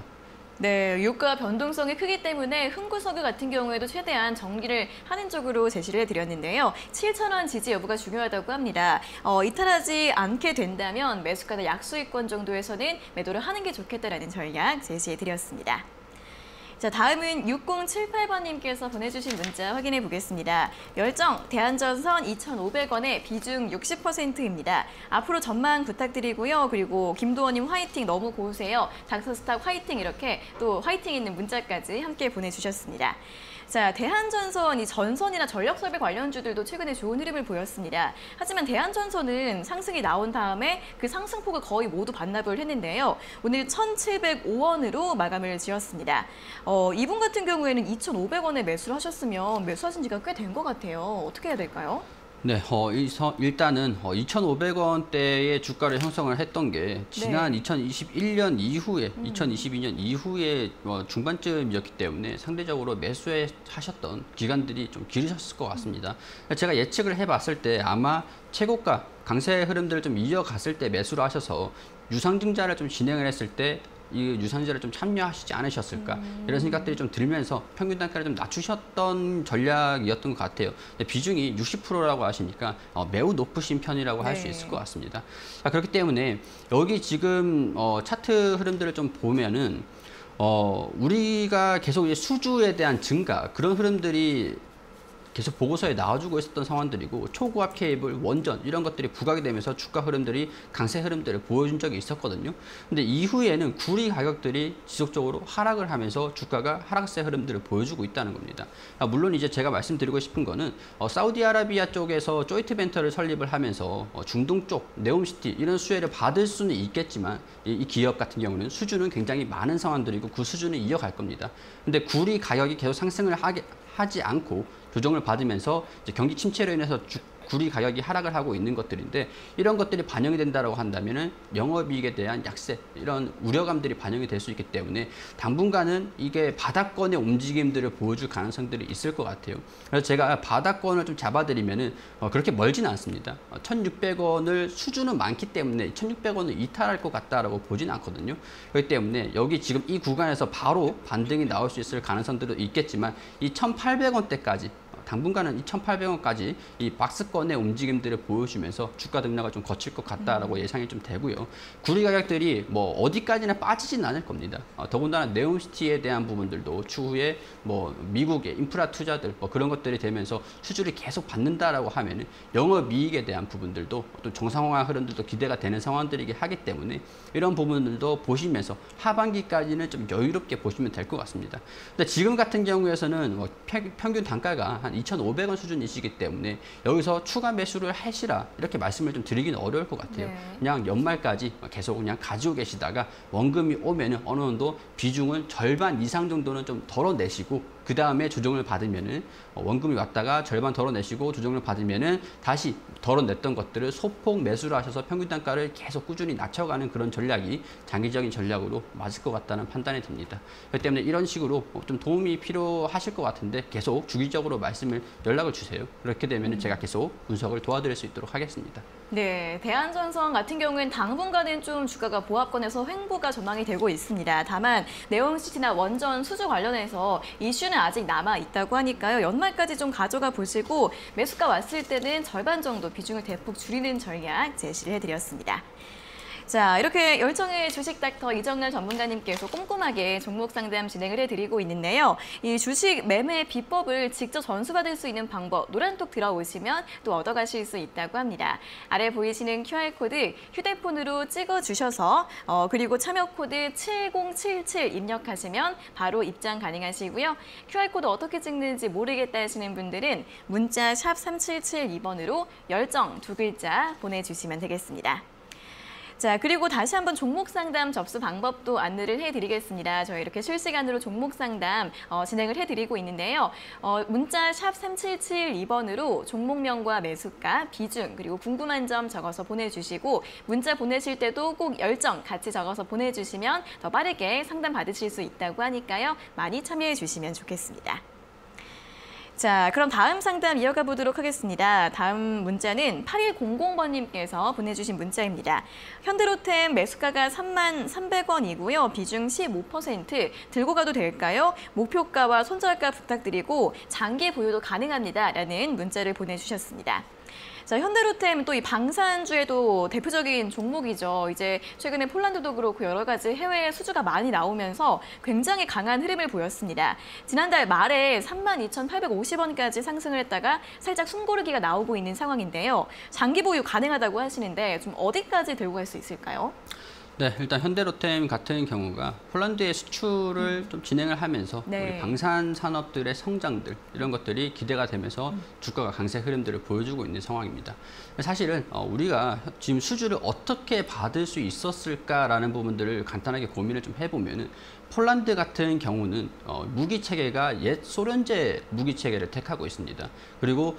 네, 유가 변동성이 크기 때문에 흥구석유 같은 경우에도 최대한 정리를 하는 쪽으로 제시를 해드렸는데요. 칠천 원 지지 여부가 중요하다고 합니다. 어, 이탈하지 않게 된다면 매수가나 약수익권 정도에서는 매도를 하는 게 좋겠다라는 전략 제시해드렸습니다. 자, 다음은 육공칠팔 번님께서 보내주신 문자 확인해 보겠습니다. 열정, 대한전선 이천오백 원에 비중 육십 퍼센트입니다. 앞으로 전망 부탁드리고요. 그리고 김도원님 화이팅 너무 고우세요. 닥터스탁 화이팅 이렇게 또 화이팅 있는 문자까지 함께 보내주셨습니다. 자, 대한전선, 이 전선이나 전력설비 관련주들도 최근에 좋은 흐름을 보였습니다. 하지만 대한전선은 상승이 나온 다음에 그 상승폭을 거의 모두 반납을 했는데요. 오늘 천칠백오 원으로 마감을 지었습니다. 어, 이분 같은 경우에는 이천오백 원에 매수를 하셨으면 매수하신 지가 꽤 된 것 같아요. 어떻게 해야 될까요? 네, 어, 일단은 어, 이천오백 원대의 주가를 형성을 했던 게 지난 네. 이천이십일 년 이후에, 음. 이천이십이 년 이후에 어, 중반쯤이었기 때문에 상대적으로 매수해 하셨던 기간들이 좀 길으셨을 것 같습니다. 음. 제가 예측을 해봤을 때 아마 최고가 강세 흐름들을 좀 이어갔을 때 매수를 하셔서 유상증자를 좀 진행을 했을 때 이 유상증자를 좀 참여하시지 않으셨을까 음. 이런 생각들이 좀 들면서 평균 단가를 좀 낮추셨던 전략이었던 것 같아요. 비중이 육십 퍼센트라고 하시니까 어, 매우 높으신 편이라고 네. 할 수 있을 것 같습니다. 자, 그렇기 때문에 여기 지금 어, 차트 흐름들을 좀 보면은 어, 우리가 계속 이제 수주에 대한 증가 그런 흐름들이 계속 보고서에 나와주고 있었던 상황들이고 초고압 케이블, 원전 이런 것들이 부각이 되면서 주가 흐름들이 강세 흐름들을 보여준 적이 있었거든요. 근데 이후에는 구리 가격들이 지속적으로 하락을 하면서 주가가 하락세 흐름들을 보여주고 있다는 겁니다. 아, 물론 이제 제가 말씀드리고 싶은 거는 어, 사우디아라비아 쪽에서 조이트벤처를 설립을 하면서 어, 중동 쪽, 네옴시티 이런 수혜를 받을 수는 있겠지만 이, 이 기업 같은 경우는 수주는 굉장히 많은 상황들이고 그 수준을 이어갈 겁니다. 근데 구리 가격이 계속 상승을 하게 하지 않고 조정을 받으면서 이제 경기 침체로 인해서 주, 구리 가격이 하락을 하고 있는 것들인데 이런 것들이 반영이 된다고 한다면은 영업이익에 대한 약세 이런 우려감들이 반영이 될 수 있기 때문에 당분간은 이게 바닥권의 움직임들을 보여줄 가능성들이 있을 것 같아요. 그래서 제가 바닥권을 좀 잡아드리면은 어, 그렇게 멀지는 않습니다. 어, 천육백 원을 수주는 많기 때문에 천육백 원을 이탈할 것 같다라고 보진 않거든요. 그렇기 때문에 여기 지금 이 구간에서 바로 반등이 나올 수 있을 가능성들도 있겠지만 이 천팔백 원대까지 당분간은 이천팔백 원까지 이 박스권의 움직임들을 보여주면서 주가 등락을 좀 거칠 것 같다라고 음. 예상이 좀 되고요. 구리 가격들이 뭐 어디까지나 빠지진 않을 겁니다. 어, 더군다나 네옴시티에 대한 부분들도 추후에 뭐 미국의 인프라 투자들 뭐 그런 것들이 되면서 수주를 계속 받는다라고 하면은 영업이익에 대한 부분들도 또 정상화 흐름들도 기대가 되는 상황들이기 하기 때문에 이런 부분들도 보시면서 하반기까지는 좀 여유롭게 보시면 될 것 같습니다. 근데 지금 같은 경우에서는 뭐 평균 단가가 한 이천오백 원 수준이시기 때문에 여기서 추가 매수를 하시라 이렇게 말씀을 좀 드리기는 어려울 것 같아요. 네. 그냥 연말까지 계속 그냥 가지고 계시다가 원금이 오면은 어느 정도 비중은 절반 이상 정도는 좀 덜어내시고 그 다음에 조정을 받으면은 원금이 왔다가 절반 덜어내시고 조정을 받으면은 다시 덜어냈던 것들을 소폭 매수를 하셔서 평균 단가를 계속 꾸준히 낮춰가는 그런 전략이 장기적인 전략으로 맞을 것 같다는 판단이 듭니다. 그렇기 때문에 이런 식으로 좀 도움이 필요하실 것 같은데 계속 주기적으로 말씀을 연락을 주세요. 그렇게 되면은 제가 계속 분석을 도와드릴 수 있도록 하겠습니다. 네, 대한전선 같은 경우는 당분간은 좀 주가가 보합권에서 횡보가 전망이 되고 있습니다. 다만 네옴시티나 원전 수주 관련해서 이슈는 아직 남아 있다고 하니까요. 연말까지 좀 가져가 보시고 매수가 왔을 때는 절반 정도 비중을 대폭 줄이는 전략 제시를 해드렸습니다. 자, 이렇게 열정의 주식 닥터 이정렬 전문가님께서 꼼꼼하게 종목 상담 진행을 해드리고 있는데요. 이 주식 매매 비법을 직접 전수받을 수 있는 방법 노란톡 들어오시면 또 얻어가실 수 있다고 합니다. 아래 보이시는 큐알코드 휴대폰으로 찍어주셔서 어, 그리고 참여 코드 칠공칠칠 입력하시면 바로 입장 가능하시고요. 큐알코드 어떻게 찍는지 모르겠다 하시는 분들은 문자 샵 삼칠칠이 번으로 열정 두 글자 보내주시면 되겠습니다. 자, 그리고 다시 한번 종목 상담 접수 방법도 안내를 해드리겠습니다. 저희 이렇게 실시간으로 종목 상담 어, 진행을 해드리고 있는데요. 어, 문자 샵 삼칠칠이 번으로 종목명과 매수가, 비중, 그리고 궁금한 점 적어서 보내주시고 문자 보내실 때도 꼭 열정 같이 적어서 보내주시면 더 빠르게 상담 받으실 수 있다고 하니까요. 많이 참여해 주시면 좋겠습니다. 자, 그럼 다음 상담 이어가 보도록 하겠습니다. 다음 문자는 팔일공공 번님께서 보내주신 문자입니다. 현대로템 매수가가 삼만 삼백 원이고요. 비중 십오 퍼센트 들고 가도 될까요? 목표가와 손절가 부탁드리고 장기 보유도 가능합니다. 라는 문자를 보내주셨습니다. 자, 현대로템 또 이 방산주에도 대표적인 종목이죠. 이제 최근에 폴란드도 그렇고 여러 가지 해외 수주가 많이 나오면서 굉장히 강한 흐름을 보였습니다. 지난달 말에 삼만 이천팔백오십 원까지 상승을 했다가 살짝 숨고르기가 나오고 있는 상황인데요. 장기 보유 가능하다고 하시는데 좀 어디까지 들고 갈 수 있을까요? 네, 일단 현대로템 같은 경우가 폴란드의 수출을 음. 좀 진행을 하면서 네. 우리 방산 산업들의 성장들 이런 것들이 기대가 되면서 음. 주가가 강세 흐름들을 보여주고 있는 상황입니다. 사실은 우리가 지금 수주를 어떻게 받을 수 있었을까라는 부분들을 간단하게 고민을 좀 해보면은 폴란드 같은 경우는 어, 무기 체계가 옛 소련제 무기 체계를 택하고 있습니다. 그리고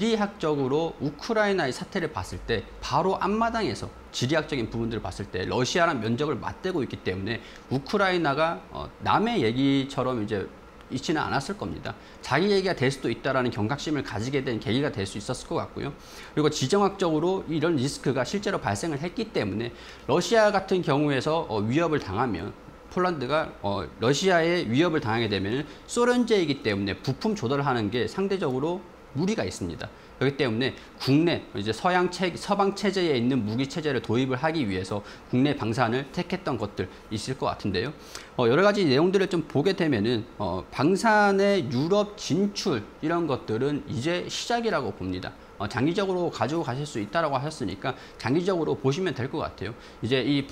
지리학적으로 우크라이나의 사태를 봤을 때 바로 앞마당에서 지리학적인 부분들을 봤을 때 러시아랑 면적을 맞대고 있기 때문에 우크라이나가 어, 남의 얘기처럼 이제 있지는 않았을 겁니다. 자기 얘기가 될 수도 있다라는 경각심을 가지게 된 계기가 될 수 있었을 것 같고요. 그리고 지정학적으로 이런 리스크가 실제로 발생을 했기 때문에 러시아 같은 경우에서 어, 위협을 당하면 폴란드가 어, 러시아의 위협을 당하게 되면 소련제이기 때문에 부품 조달을 하는 게 상대적으로 무리가 있습니다. 그렇기 때문에 국내 이제 서양 체, 서방 체제에 있는 무기 체제를 도입을 하기 위해서 국내 방산을 택했던 것들 있을 것 같은데요. 어, 여러 가지 내용들을 좀 보게 되면은 어, 방산의 유럽 진출 이런 것들은 이제 시작이라고 봅니다. 어, 장기적으로 가지고 가실 수 있다라고 하셨으니까 장기적으로 보시면 될 것 같아요. 이제 이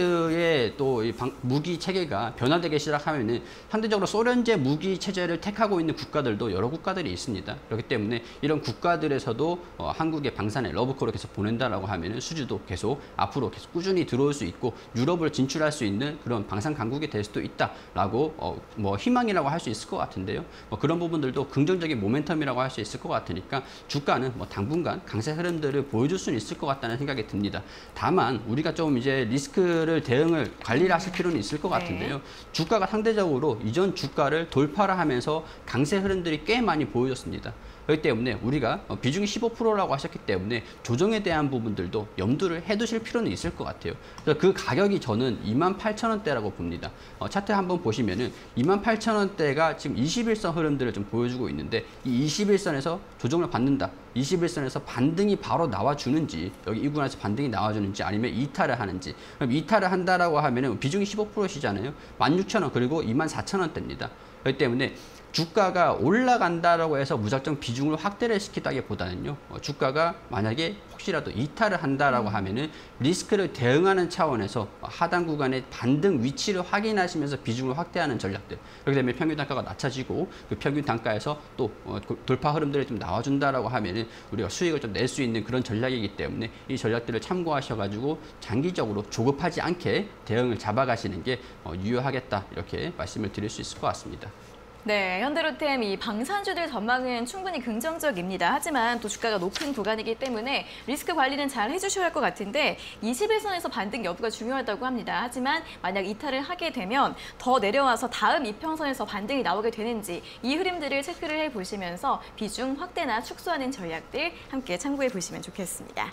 폴란드의 또 이 무기 체계가 변화되기 시작하면은 상대적으로 소련제 무기 체제를 택하고 있는 국가들도 여러 국가들이 있습니다. 그렇기 때문에 이런 국가들에서도 어, 한국의 방산에 러브콜을 계속 보낸다라고 하면은 수주도 계속 앞으로 계속 꾸준히 들어올 수 있고 유럽을 진출할 수 있는 그런 방산 강국이 될 수도 있다라고 어, 뭐 희망이라고 할 수 있을 것 같은데요. 뭐 그런 부분들도 긍정적인 모멘텀이라고 할 수 있을 것 같으니까 주가는 뭐 당분간 강세 흐름들을 보여줄 수는 있을 것 같다는 생각이 듭니다. 다만 우리가 좀 이제 리스크를 대응을 관리를 하실 필요는 있을 것 같은데요. 네. 주가가 상대적으로 이전 주가를 돌파를 하면서 강세 흐름들이 꽤 많이 보여졌습니다. 그렇기 때문에 우리가 비중이 십오 퍼센트라고 하셨기 때문에 조정에 대한 부분들도 염두를 해두실 필요는 있을 것 같아요. 그래서 그 가격이 저는 이만 팔천 원대라고 봅니다. 어, 차트 한번 보시면은 이만 팔천 원대가 지금 이십일선 흐름들을 좀 보여주고 있는데 이 이십일선에서 조정을 받는다. 이십일선에서 반등이 바로 나와주는지 여기 이 구간에서 반등이 나와주는지 아니면 이탈을 하는지 그럼 이탈을 한다라고 하면은 비중이 십오 퍼센트시잖아요. 만 육천 원 그리고 이만 사천 원대입니다. 그렇기 때문에 주가가 올라간다라고 해서 무작정 비중을 확대를 시키다기보다는요. 어, 주가가 만약에 혹시라도 이탈을 한다라고 음. 하면은 리스크를 대응하는 차원에서 하단 구간의 반등 위치를 확인하시면서 비중을 확대하는 전략들. 그렇게 되면 평균 단가가 낮아지고 그 평균 단가에서 또 어, 돌파 흐름들이 좀 나와준다라고 하면은 우리가 수익을 좀 낼 수 있는 그런 전략이기 때문에 이 전략들을 참고하셔가지고 장기적으로 조급하지 않게 대응을 잡아가시는 게 어, 유효하겠다 이렇게 말씀을 드릴 수 있을 것 같습니다. 네, 현대로템 이 방산주들 전망은 충분히 긍정적입니다. 하지만 또 주가가 높은 구간이기 때문에 리스크 관리는 잘 해주셔야 할 것 같은데 이십일선에서 반등 여부가 중요하다고 합니다. 하지만 만약 이탈을 하게 되면 더 내려와서 다음 이평선에서 반등이 나오게 되는지 이 흐름들을 체크를 해보시면서 비중 확대나 축소하는 전략들 함께 참고해 보시면 좋겠습니다.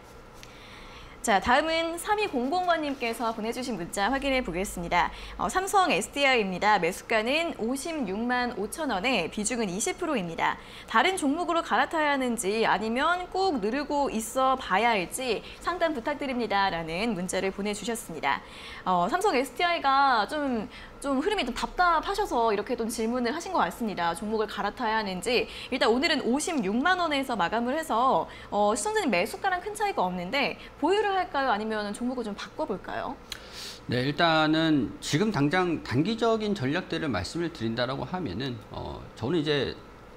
자, 다음은 삼이공공번님께서 보내주신 문자 확인해 보겠습니다. 어, 삼성 에스디아이입니다. 매수가는 오십육만 오천 원에 비중은 이십 퍼센트입니다. 다른 종목으로 갈아타야 하는지 아니면 꼭 누르고 있어 봐야 할지 상담 부탁드립니다. 라는 문자를 보내주셨습니다. 어, 삼성 에스디아이가 좀 좀 흐름이 좀 답답하셔서 이렇게 좀 질문을 하신 것 같습니다. 종목을 갈아타야 하는지. 일단 오늘은 오십육만 원에서 마감을 해서 어, 시청자님 매수가랑 큰 차이가 없는데 보유를 할까요? 아니면 종목을 좀 바꿔볼까요? 네, 일단은 지금 당장 단기적인 전략들을 말씀을 드린다라고 하면은 어, 저는 이제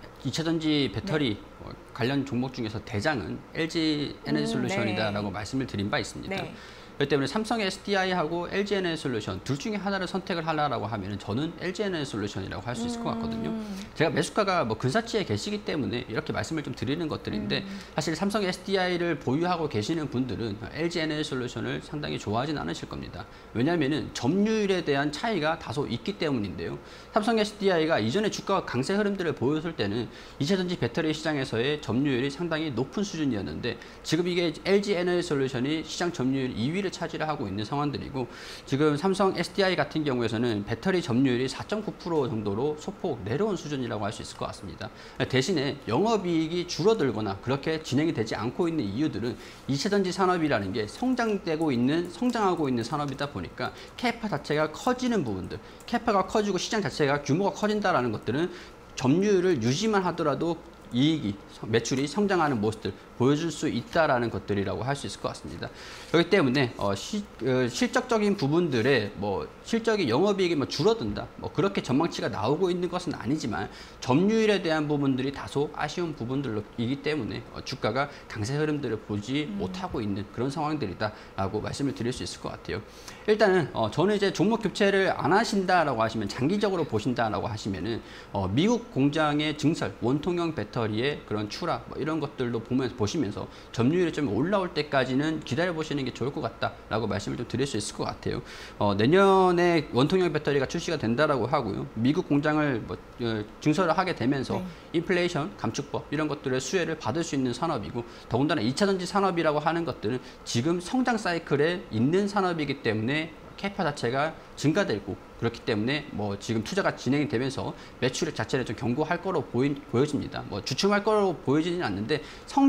이차전지 배터리 네. 어, 관련 종목 중에서 대장은 엘지 에너지솔루션이다라고 음, 네. 말씀을 드린 바 있습니다. 네. 그렇기 때문에 삼성 에스디아이하고 엘지 에너지솔루션 둘 중에 하나를 선택을 하려고 하면 저는 엘지 에너지솔루션이라고 할 수 있을 것 같거든요. 음. 제가 매수가가 뭐 근사치에 계시기 때문에 이렇게 말씀을 좀 드리는 것들인데 음. 사실 삼성 에스디아이를 보유하고 계시는 분들은 엘지 에너지솔루션을 상당히 좋아하진 않으실 겁니다. 왜냐하면 점유율에 대한 차이가 다소 있기 때문인데요. 삼성 에스디아이가 이전에 주가 강세 흐름들을 보였을 때는 이차전지 배터리 시장에서의 점유율이 상당히 높은 수준이었는데 지금 이게 엘지 에너지솔루션이 시장 점유율 이 위를 차지를 하고 있는 상황들이고 지금 삼성 에스디아이 같은 경우에서는 배터리 점유율이 사 점 구 퍼센트 정도로 소폭 내려온 수준이라고 할 수 있을 것 같습니다. 대신에 영업이익이 줄어들거나 그렇게 진행이 되지 않고 있는 이유들은 이차전지 산업이라는 게 성장되고 있는 성장하고 있는 산업이다 보니까 캐파 자체가 커지는 부분들, 캐파가 커지고 시장 자체가 규모가 커진다라는 것들은 점유율을 유지만 하더라도 이익이 매출이 성장하는 모습들 보여줄 수 있다라는 것들이라고 할 수 있을 것 같습니다. 그렇기 때문에 어, 시, 어, 실적적인 부분들의 뭐 실적이 영업이익이 뭐 줄어든다, 뭐 그렇게 전망치가 나오고 있는 것은 아니지만 점유율에 대한 부분들이 다소 아쉬운 부분들이기 때문에 어, 주가가 강세 흐름들을 보지 음. 못하고 있는 그런 상황들이다라고 말씀을 드릴 수 있을 것 같아요. 일단은 어, 저는 이제 종목 교체를 안 하신다라고 하시면 장기적으로 보신다라고 하시면은 어, 미국 공장의 증설, 원통형 배터리의 그런 출하 뭐 이런 것들도 보면서 보시면서 점유율이 좀 올라올 때까지는 기다려 보시는 게 좋을 것 같다라고 말씀을 좀 드릴 수 있을 것 같아요. 어, 내년에 원통형 배터리가 출시가 된다라고 하고요. 미국 공장을 뭐, 어, 증설을 하게 되면서 네. 인플레이션 감축법 이런 것들의 수혜를 받을 수 있는 산업이고 더군다나 이차전지 산업이라고 하는 것들은 지금 성장 사이클에 있는 산업이기 때문에 캐파 자체가 증가되고 그렇기 때문에 뭐 지금 투자가 진행이 되면서 매출액 자체를 좀 견고할 거로 보이, 보여집니다. 뭐 주춤할 거로 보여지는 않는데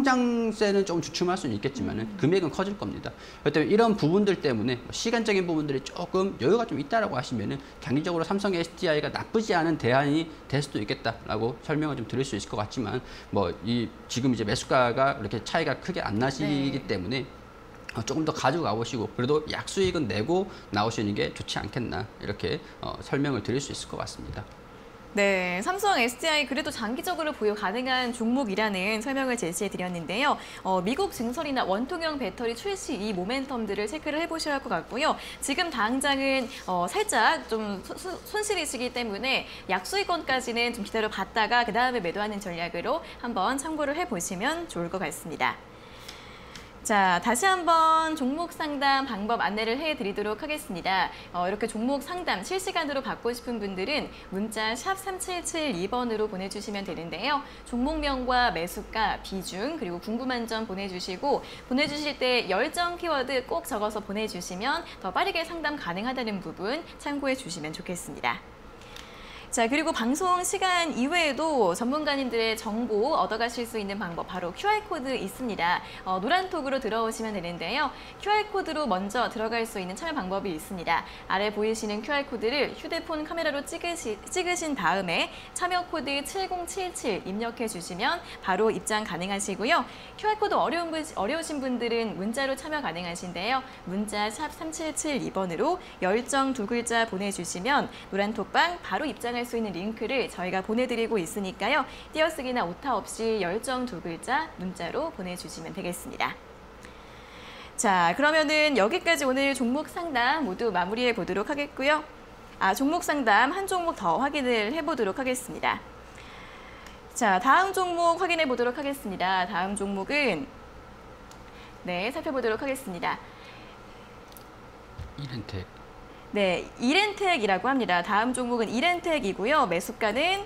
성장세는 좀 주춤할 수는 있겠지만은 음. 금액은 커질 겁니다. 그렇기 때문에 이런 부분들 때문에 시간적인 부분들이 조금 여유가 좀 있다라고 하시면은 장기적으로 삼성 에스디아이가 나쁘지 않은 대안이 될 수도 있겠다라고 설명을 좀 드릴 수 있을 것 같지만 뭐 이 지금 이제 매수가가 이렇게 차이가 크게 안 나시기 네. 때문에 조금 더 가지고 가보시고 그래도 약수익은 내고 나오시는 게 좋지 않겠나 이렇게 어, 설명을 드릴 수 있을 것 같습니다. 네, 삼성 에스디아이 그래도 장기적으로 보유 가능한 종목이라는 설명을 제시해 드렸는데요. 어, 미국 증설이나 원통형 배터리 출시 이 모멘텀들을 체크를 해보셔야 할 것 같고요. 지금 당장은 어, 살짝 좀 소, 소, 손실이시기 때문에 약수익권까지는 좀 기다려 봤다가 그 다음에 매도하는 전략으로 한번 참고를 해보시면 좋을 것 같습니다. 자, 다시 한번 종목 상담 방법 안내를 해드리도록 하겠습니다. 어, 이렇게 종목 상담 실시간으로 받고 싶은 분들은 문자 샵 삼칠칠이 번으로 보내주시면 되는데요. 종목명과 매수가, 비중, 그리고 궁금한 점 보내주시고 보내주실 때 열정 키워드 꼭 적어서 보내주시면 더 빠르게 상담 가능하다는 부분 참고해 주시면 좋겠습니다. 자, 그리고 방송 시간 이외에도 전문가님들의 정보 얻어가실 수 있는 방법 바로 큐알코드 있습니다. 어, 노란톡으로 들어오시면 되는데요. 큐알코드로 먼저 들어갈 수 있는 참여 방법이 있습니다. 아래 보이시는 큐알코드를 휴대폰 카메라로 찍으시, 찍으신 다음에 참여 코드 칠공칠칠 입력해 주시면 바로 입장 가능하시고요. 큐알코드 어려운 분, 어려우신 분들은 문자로 참여 가능하신데요. 문자 샵 삼칠칠이 번으로 열정 두 글자 보내주시면 노란톡방 바로 입장을 수 있는 링크를 저희가 보내드리고 있으니까요. 띄어쓰기나 오타 없이 열정 두 글자 문자로 보내주시면 되겠습니다. 자, 그러면은 여기까지 오늘 종목 상담 모두 마무리해 보도록 하겠고요. 아, 종목 상담 한 종목 더 확인을 해보도록 하겠습니다. 자, 다음 종목 확인해 보도록 하겠습니다. 다음 종목은 네, 살펴보도록 하겠습니다. 이렌텍. 네, 이렌텍이라고 합니다. 다음 종목은 이렌텍이고요. 매수가는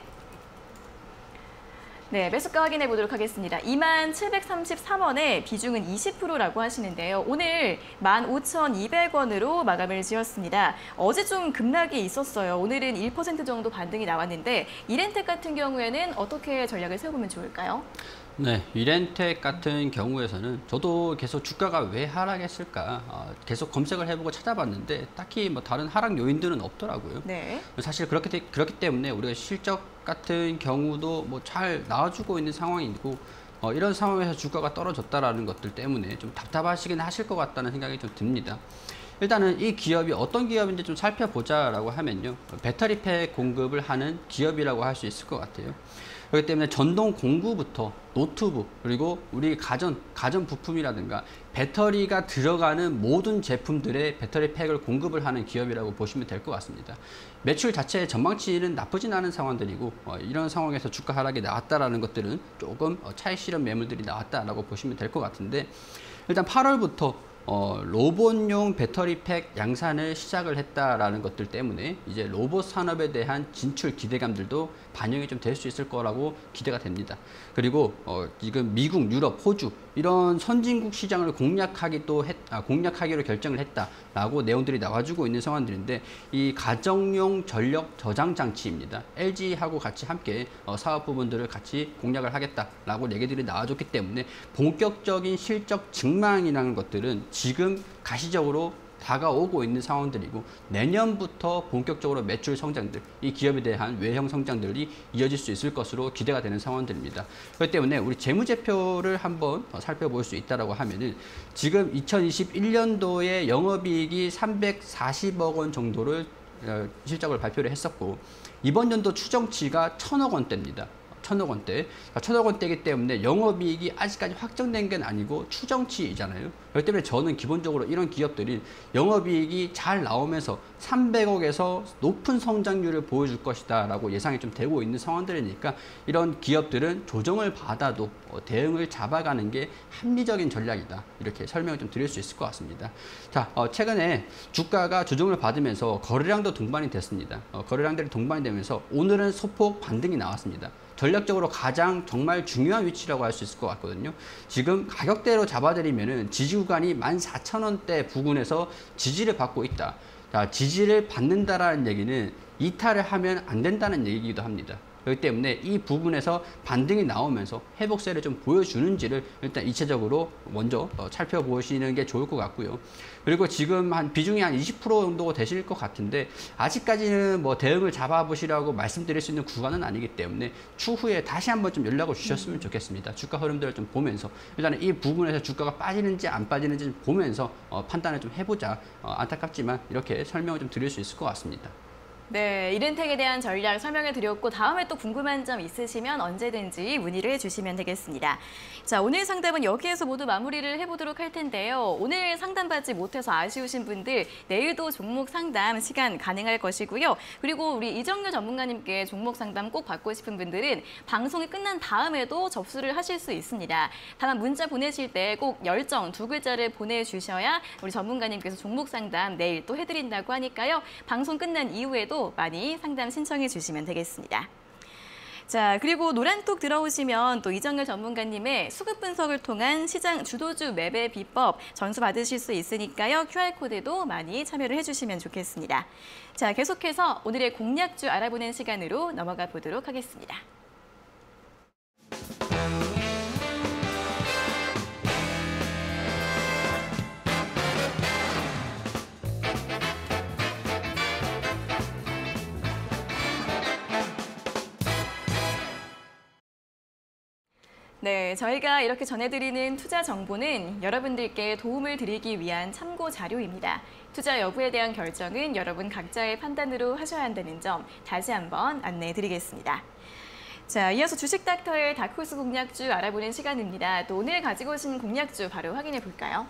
네, 매수가 확인해 보도록 하겠습니다. 이만 칠백삼십삼 원에 비중은 이십 퍼센트라고 하시는데요. 오늘 만 오천이백 원으로 마감을 지었습니다. 어제 좀 급락이 있었어요. 오늘은 일 퍼센트 정도 반등이 나왔는데 이렌텍 같은 경우에는 어떻게 전략을 세워보면 좋을까요? 네, 이렌텍 같은 경우에서는 저도 계속 주가가 왜 하락했을까 어, 계속 검색을 해보고 찾아봤는데 딱히 뭐 다른 하락 요인들은 없더라고요. 네. 사실 그렇기, 그렇기 때문에 우리가 실적 같은 경우도 뭐 잘 나와주고 있는 상황이고 어, 이런 상황에서 주가가 떨어졌다라는 것들 때문에 좀 답답하시긴 하실 것 같다는 생각이 좀 듭니다. 일단은 이 기업이 어떤 기업인지 좀 살펴보자라고 하면요. 배터리팩 공급을 하는 기업이라고 할 수 있을 것 같아요. 그렇기 때문에 전동 공구부터 노트북 그리고 우리 가전, 가전 부품이라든가 배터리가 들어가는 모든 제품들의 배터리 팩을 공급을 하는 기업이라고 보시면 될 것 같습니다. 매출 자체의 전망치는 나쁘진 않은 상황들이고 어, 이런 상황에서 주가 하락이 나왔다라는 것들은 조금 어, 차익 실현 매물들이 나왔다라고 보시면 될 것 같은데 일단 팔월부터 어, 로봇용 배터리팩 양산을 시작을 했다라는 것들 때문에 이제 로봇 산업에 대한 진출 기대감들도 반영이 좀 될 수 있을 거라고 기대가 됩니다. 그리고 어, 지금 미국, 유럽, 호주 이런 선진국 시장을 공략하기 또 했, 아, 공략하기로 결정을 했다라고 내용들이 나와주고 있는 상황들인데 이 가정용 전력 저장 장치입니다. 엘지하고 같이 함께 어, 사업 부분들을 같이 공략을 하겠다라고 얘기들이 나와줬기 때문에 본격적인 실적 증망이라는 것들은 지금 가시적으로 다가오고 있는 상황들이고 내년부터 본격적으로 매출 성장들, 이 기업에 대한 외형 성장들이 이어질 수 있을 것으로 기대가 되는 상황들입니다. 그렇기 때문에 우리 재무제표를 한번 살펴볼 수 있다고 하면은 지금 이천이십일 년도에 영업이익이 삼백사십억 원 정도를 실적을 발표를 했었고 이번 연도 추정치가 천억 원대입니다. 천억 원대. 천억 원대이기 때문에 영업이익이 아직까지 확정된 게 아니고 추정치이잖아요. 그렇기 때문에 저는 기본적으로 이런 기업들이 영업이익이 잘 나오면서 삼백억에서 높은 성장률을 보여줄 것이다 라고 예상이 좀 되고 있는 상황들이니까 이런 기업들은 조정을 받아도 대응을 잡아가는 게 합리적인 전략이다. 이렇게 설명을 좀 드릴 수 있을 것 같습니다. 자, 어, 최근에 주가가 조정을 받으면서 거래량도 동반이 됐습니다. 어, 거래량들이 동반이 되면서 오늘은 소폭 반등이 나왔습니다. 전략적으로 가장 정말 중요한 위치라고 할 수 있을 것 같거든요. 지금 가격대로 잡아드리면은 지지 구간이 만 사천 원대 부근에서 지지를 받고 있다. 자, 지지를 받는다라는 얘기는 이탈을 하면 안 된다는 얘기이기도 합니다. 그렇기 때문에 이 부분에서 반등이 나오면서 회복세를 좀 보여주는지를 일단 이체적으로 먼저 살펴보시는 게 좋을 것 같고요. 그리고 지금 한 비중이 한 이십 퍼센트 정도 되실 것 같은데 아직까지는 뭐 대응을 잡아보시라고 말씀드릴 수 있는 구간은 아니기 때문에 추후에 다시 한번 좀 연락을 주셨으면 좋겠습니다. 주가 흐름들을 좀 보면서 일단은 이 부분에서 주가가 빠지는지 안 빠지는지 보면서 어, 판단을 좀 해보자. 어, 안타깝지만 이렇게 설명을 좀 드릴 수 있을 것 같습니다. 네, 이른택에 대한 전략 설명해 드렸고 다음에 또 궁금한 점 있으시면 언제든지 문의를 해주시면 되겠습니다. 자, 오늘 상담은 여기에서 모두 마무리를 해보도록 할 텐데요. 오늘 상담받지 못해서 아쉬우신 분들 내일도 종목 상담 시간 가능할 것이고요. 그리고 우리 이정료 전문가님께 종목 상담 꼭 받고 싶은 분들은 방송이 끝난 다음에도 접수를 하실 수 있습니다. 다만 문자 보내실 때 꼭 열정 두 글자를 보내주셔야 우리 전문가님께서 종목 상담 내일 또 해드린다고 하니까요. 방송 끝난 이후에도 많이 상담 신청해 주시면 되겠습니다. 자, 그리고 노란톡 들어오시면 또 이정열 전문가님의 수급 분석을 통한 시장 주도주 매매 비법 전수 받으실 수 있으니까요. 큐알코드도 많이 참여를 해주시면 좋겠습니다. 자, 계속해서 오늘의 공략주 알아보는 시간으로 넘어가 보도록 하겠습니다. 네, 저희가 이렇게 전해드리는 투자 정보는 여러분들께 도움을 드리기 위한 참고 자료입니다. 투자 여부에 대한 결정은 여러분 각자의 판단으로 하셔야 한다는 점 다시 한번 안내해 드리겠습니다. 자, 이어서 주식 닥터의 다크호스 공략주 알아보는 시간입니다. 또 오늘 가지고 오신 공략주 바로 확인해 볼까요?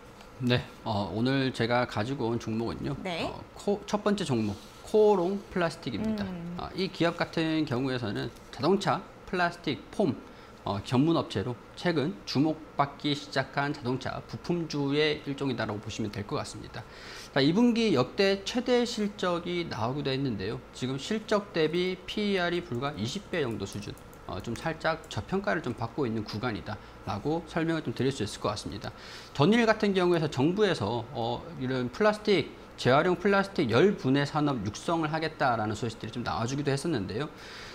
네, 어, 오늘 제가 가지고 온 종목은요. 네. 어, 코, 첫 번째 종목, 코오롱 플라스틱입니다. 음. 어, 이 기업 같은 경우에서는 자동차, 플라스틱, 폼, 어, 전문 업체로 최근 주목받기 시작한 자동차 부품주의 일종이다라고 보시면 될 것 같습니다. 자, 이 분기 역대 최대 실적이 나오기도 했는데요. 지금 실적 대비 피이알이 불과 이십 배 정도 수준. 어, 좀 살짝 저평가를 좀 받고 있는 구간이다라고 설명을 좀 드릴 수 있을 것 같습니다. 전일 같은 경우에서 정부에서 어, 이런 플라스틱 재활용 플라스틱 열분해 산업 육성을 하겠다라는 소식들이 좀 나와주기도 했었는데요.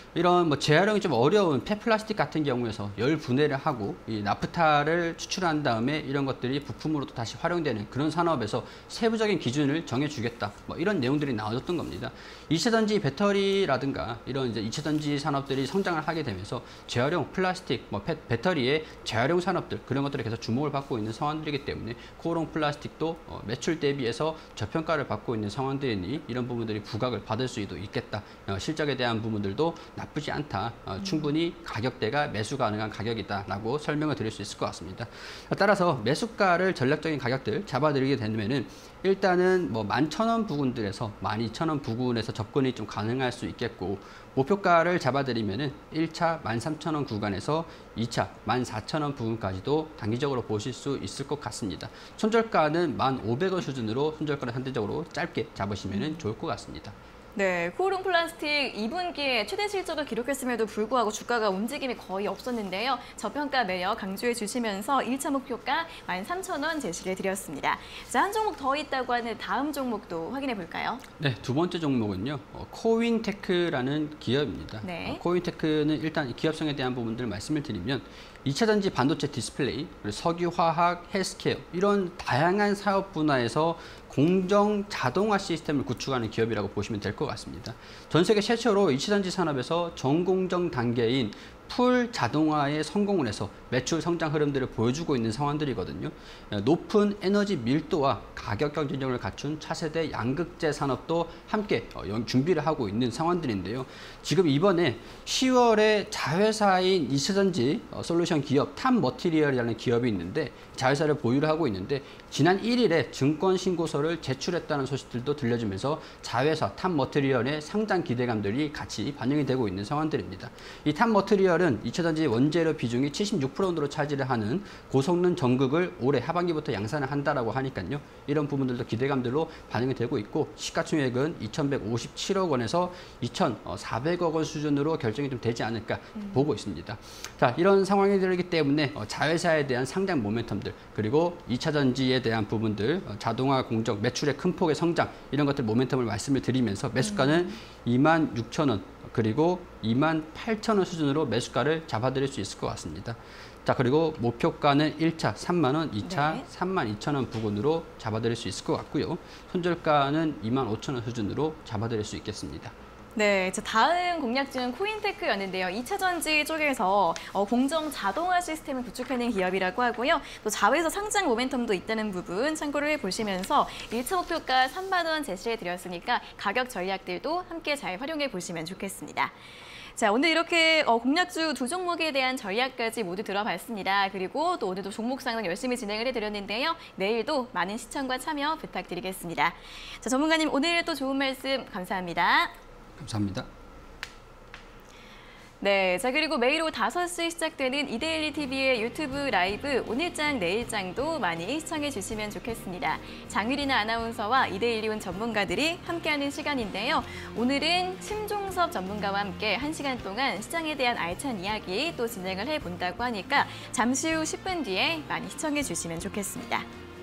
이런 뭐 재활용이 좀 어려운 폐플라스틱 같은 경우에서 열 분해를 하고 이 나프타를 추출한 다음에 이런 것들이 부품으로도 다시 활용되는 그런 산업에서 세부적인 기준을 정해주겠다. 뭐 이런 내용들이 나와줬던 겁니다. 이체전지 배터리라든가 이런 이제 이체전지 산업들이 성장을 하게 되면서 재활용 플라스틱, 뭐 배, 배터리의 재활용 산업들 그런 것들이 계속 주목을 받고 있는 상황들이기 때문에 코오롱 플라스틱도 어, 매출 대비해서 저평가를 받고 있는 상황들이니 이런 부분들이 부각을 받을 수도 있겠다. 어, 실적에 대한 부분들도 나쁘지 않다. 어, 충분히 가격대가 매수 가능한 가격이다라고 설명을 드릴 수 있을 것 같습니다. 따라서 매수가를 전략적인 가격들 잡아드리게 되면은 일단은 뭐 만 천 원 부근들에서 만 이천 원 부근에서 접근이 좀 가능할 수 있겠고 목표가를 잡아드리면은 일 차 만 삼천 원 구간에서 이 차 만 사천 원 부근까지도 단기적으로 보실 수 있을 것 같습니다. 손절가는 만 오백 원 수준으로 손절가를 상대적으로 짧게 잡으시면 좋을 것 같습니다. 네, 코오롱 플라스틱 이 분기에 최대 실적을 기록했음에도 불구하고 주가가 움직임이 거의 없었는데요. 저평가 매여 강조해 주시면서 일 차 목표가 만 삼천 원 제시를 드렸습니다. 자, 한 종목 더 있다고 하는 다음 종목도 확인해 볼까요? 네, 두 번째 종목은요. 어, 코윈테크라는 기업입니다. 네. 어, 코윈테크는 일단 기업성에 대한 부분들을 말씀을 드리면 이차전지 반도체 디스플레이, 그리고 석유화학, 헬스케어 이런 다양한 사업 분야에서 공정 자동화 시스템을 구축하는 기업이라고 보시면 될 것 같습니다. 전 세계 최초로 이차전지 산업에서 전공정 단계인 풀 자동화에 성공을 해서 매출 성장 흐름들을 보여주고 있는 상황들이거든요. 높은 에너지 밀도와 가격 경쟁력을 갖춘 차세대 양극재 산업도 함께 준비를 하고 있는 상황들인데요. 지금 이번에 시월에 자회사인 이차전지 솔루션 기업 탑머티리얼이라는 기업이 있는데 자회사를 보유를 하고 있는데 지난 일 일에 증권 신고서를 제출했다는 소식들도 들려주면서 자회사 탑머티리얼의 상장 기대감들이 같이 반영이 되고 있는 상황들입니다. 이 탑머티리얼 은 이차전지 원재료 비중이 칠십육 퍼센트 정도로 차지를 하는 고성능 전극을 올해 하반기부터 양산을 한다라고 하니까요. 이런 부분들도 기대감들로 반영이 되고 있고 시가총액은 이천백오십칠억 원에서 이천사백억 원 수준으로 결정이 좀 되지 않을까 음. 보고 있습니다. 자, 이런 상황이기 때문에 자회사에 대한 상장 모멘텀들 그리고 이차전지에 대한 부분들 자동화 공정 매출의 큰 폭의 성장 이런 것들 모멘텀을 말씀을 드리면서 매수가는 음. 이만 육천 원 그리고 이만 팔천 원 수준으로 매수가를 잡아드릴 수 있을 것 같습니다. 자, 그리고 목표가는 일 차 삼만 원, 이 차 네. 삼만 이천 원 부근으로 잡아드릴 수 있을 것 같고요. 손절가는 이만 오천 원 수준으로 잡아드릴 수 있겠습니다. 네, 저 다음 공략주는 코인테크였는데요. 이 차 전지 쪽에서 어, 공정 자동화 시스템을 구축하는 기업이라고 하고요. 또 자회사 상장 모멘텀도 있다는 부분 참고를 해보시면서 일 차 목표가 삼만 원 제시해드렸으니까 가격 전략들도 함께 잘 활용해 보시면 좋겠습니다. 자, 오늘 이렇게 어, 공략주 두 종목에 대한 전략까지 모두 들어봤습니다. 그리고 또 오늘도 종목 상담 열심히 진행을 해드렸는데요. 내일도 많은 시청과 참여 부탁드리겠습니다. 자, 전문가님 오늘 또 좋은 말씀 감사합니다. 감사합니다. 네, 자 그리고 매일 오후 다섯 시 시작되는 이데일리 티비의 유튜브 라이브 오늘장 내일장도 많이 시청해 주시면 좋겠습니다. 장유리나 아나운서와 이데일리 온 전문가들이 함께하는 시간인데요. 오늘은 심종섭 전문가와 함께 한 시간 동안 시장에 대한 알찬 이야기 또 진행을 해본다고 하니까 잠시 후 십 분 뒤에 많이 시청해 주시면 좋겠습니다.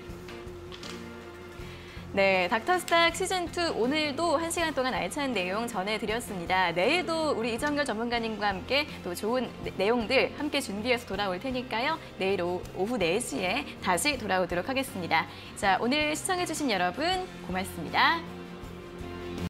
네, 닥터스탁 시즌이 오늘도 한 시간 동안 알찬 내용 전해드렸습니다. 내일도 우리 이정결 전문가님과 함께 또 좋은 내용들 함께 준비해서 돌아올 테니까요. 내일 오후 네 시에 다시 돌아오도록 하겠습니다. 자, 오늘 시청해주신 여러분 고맙습니다.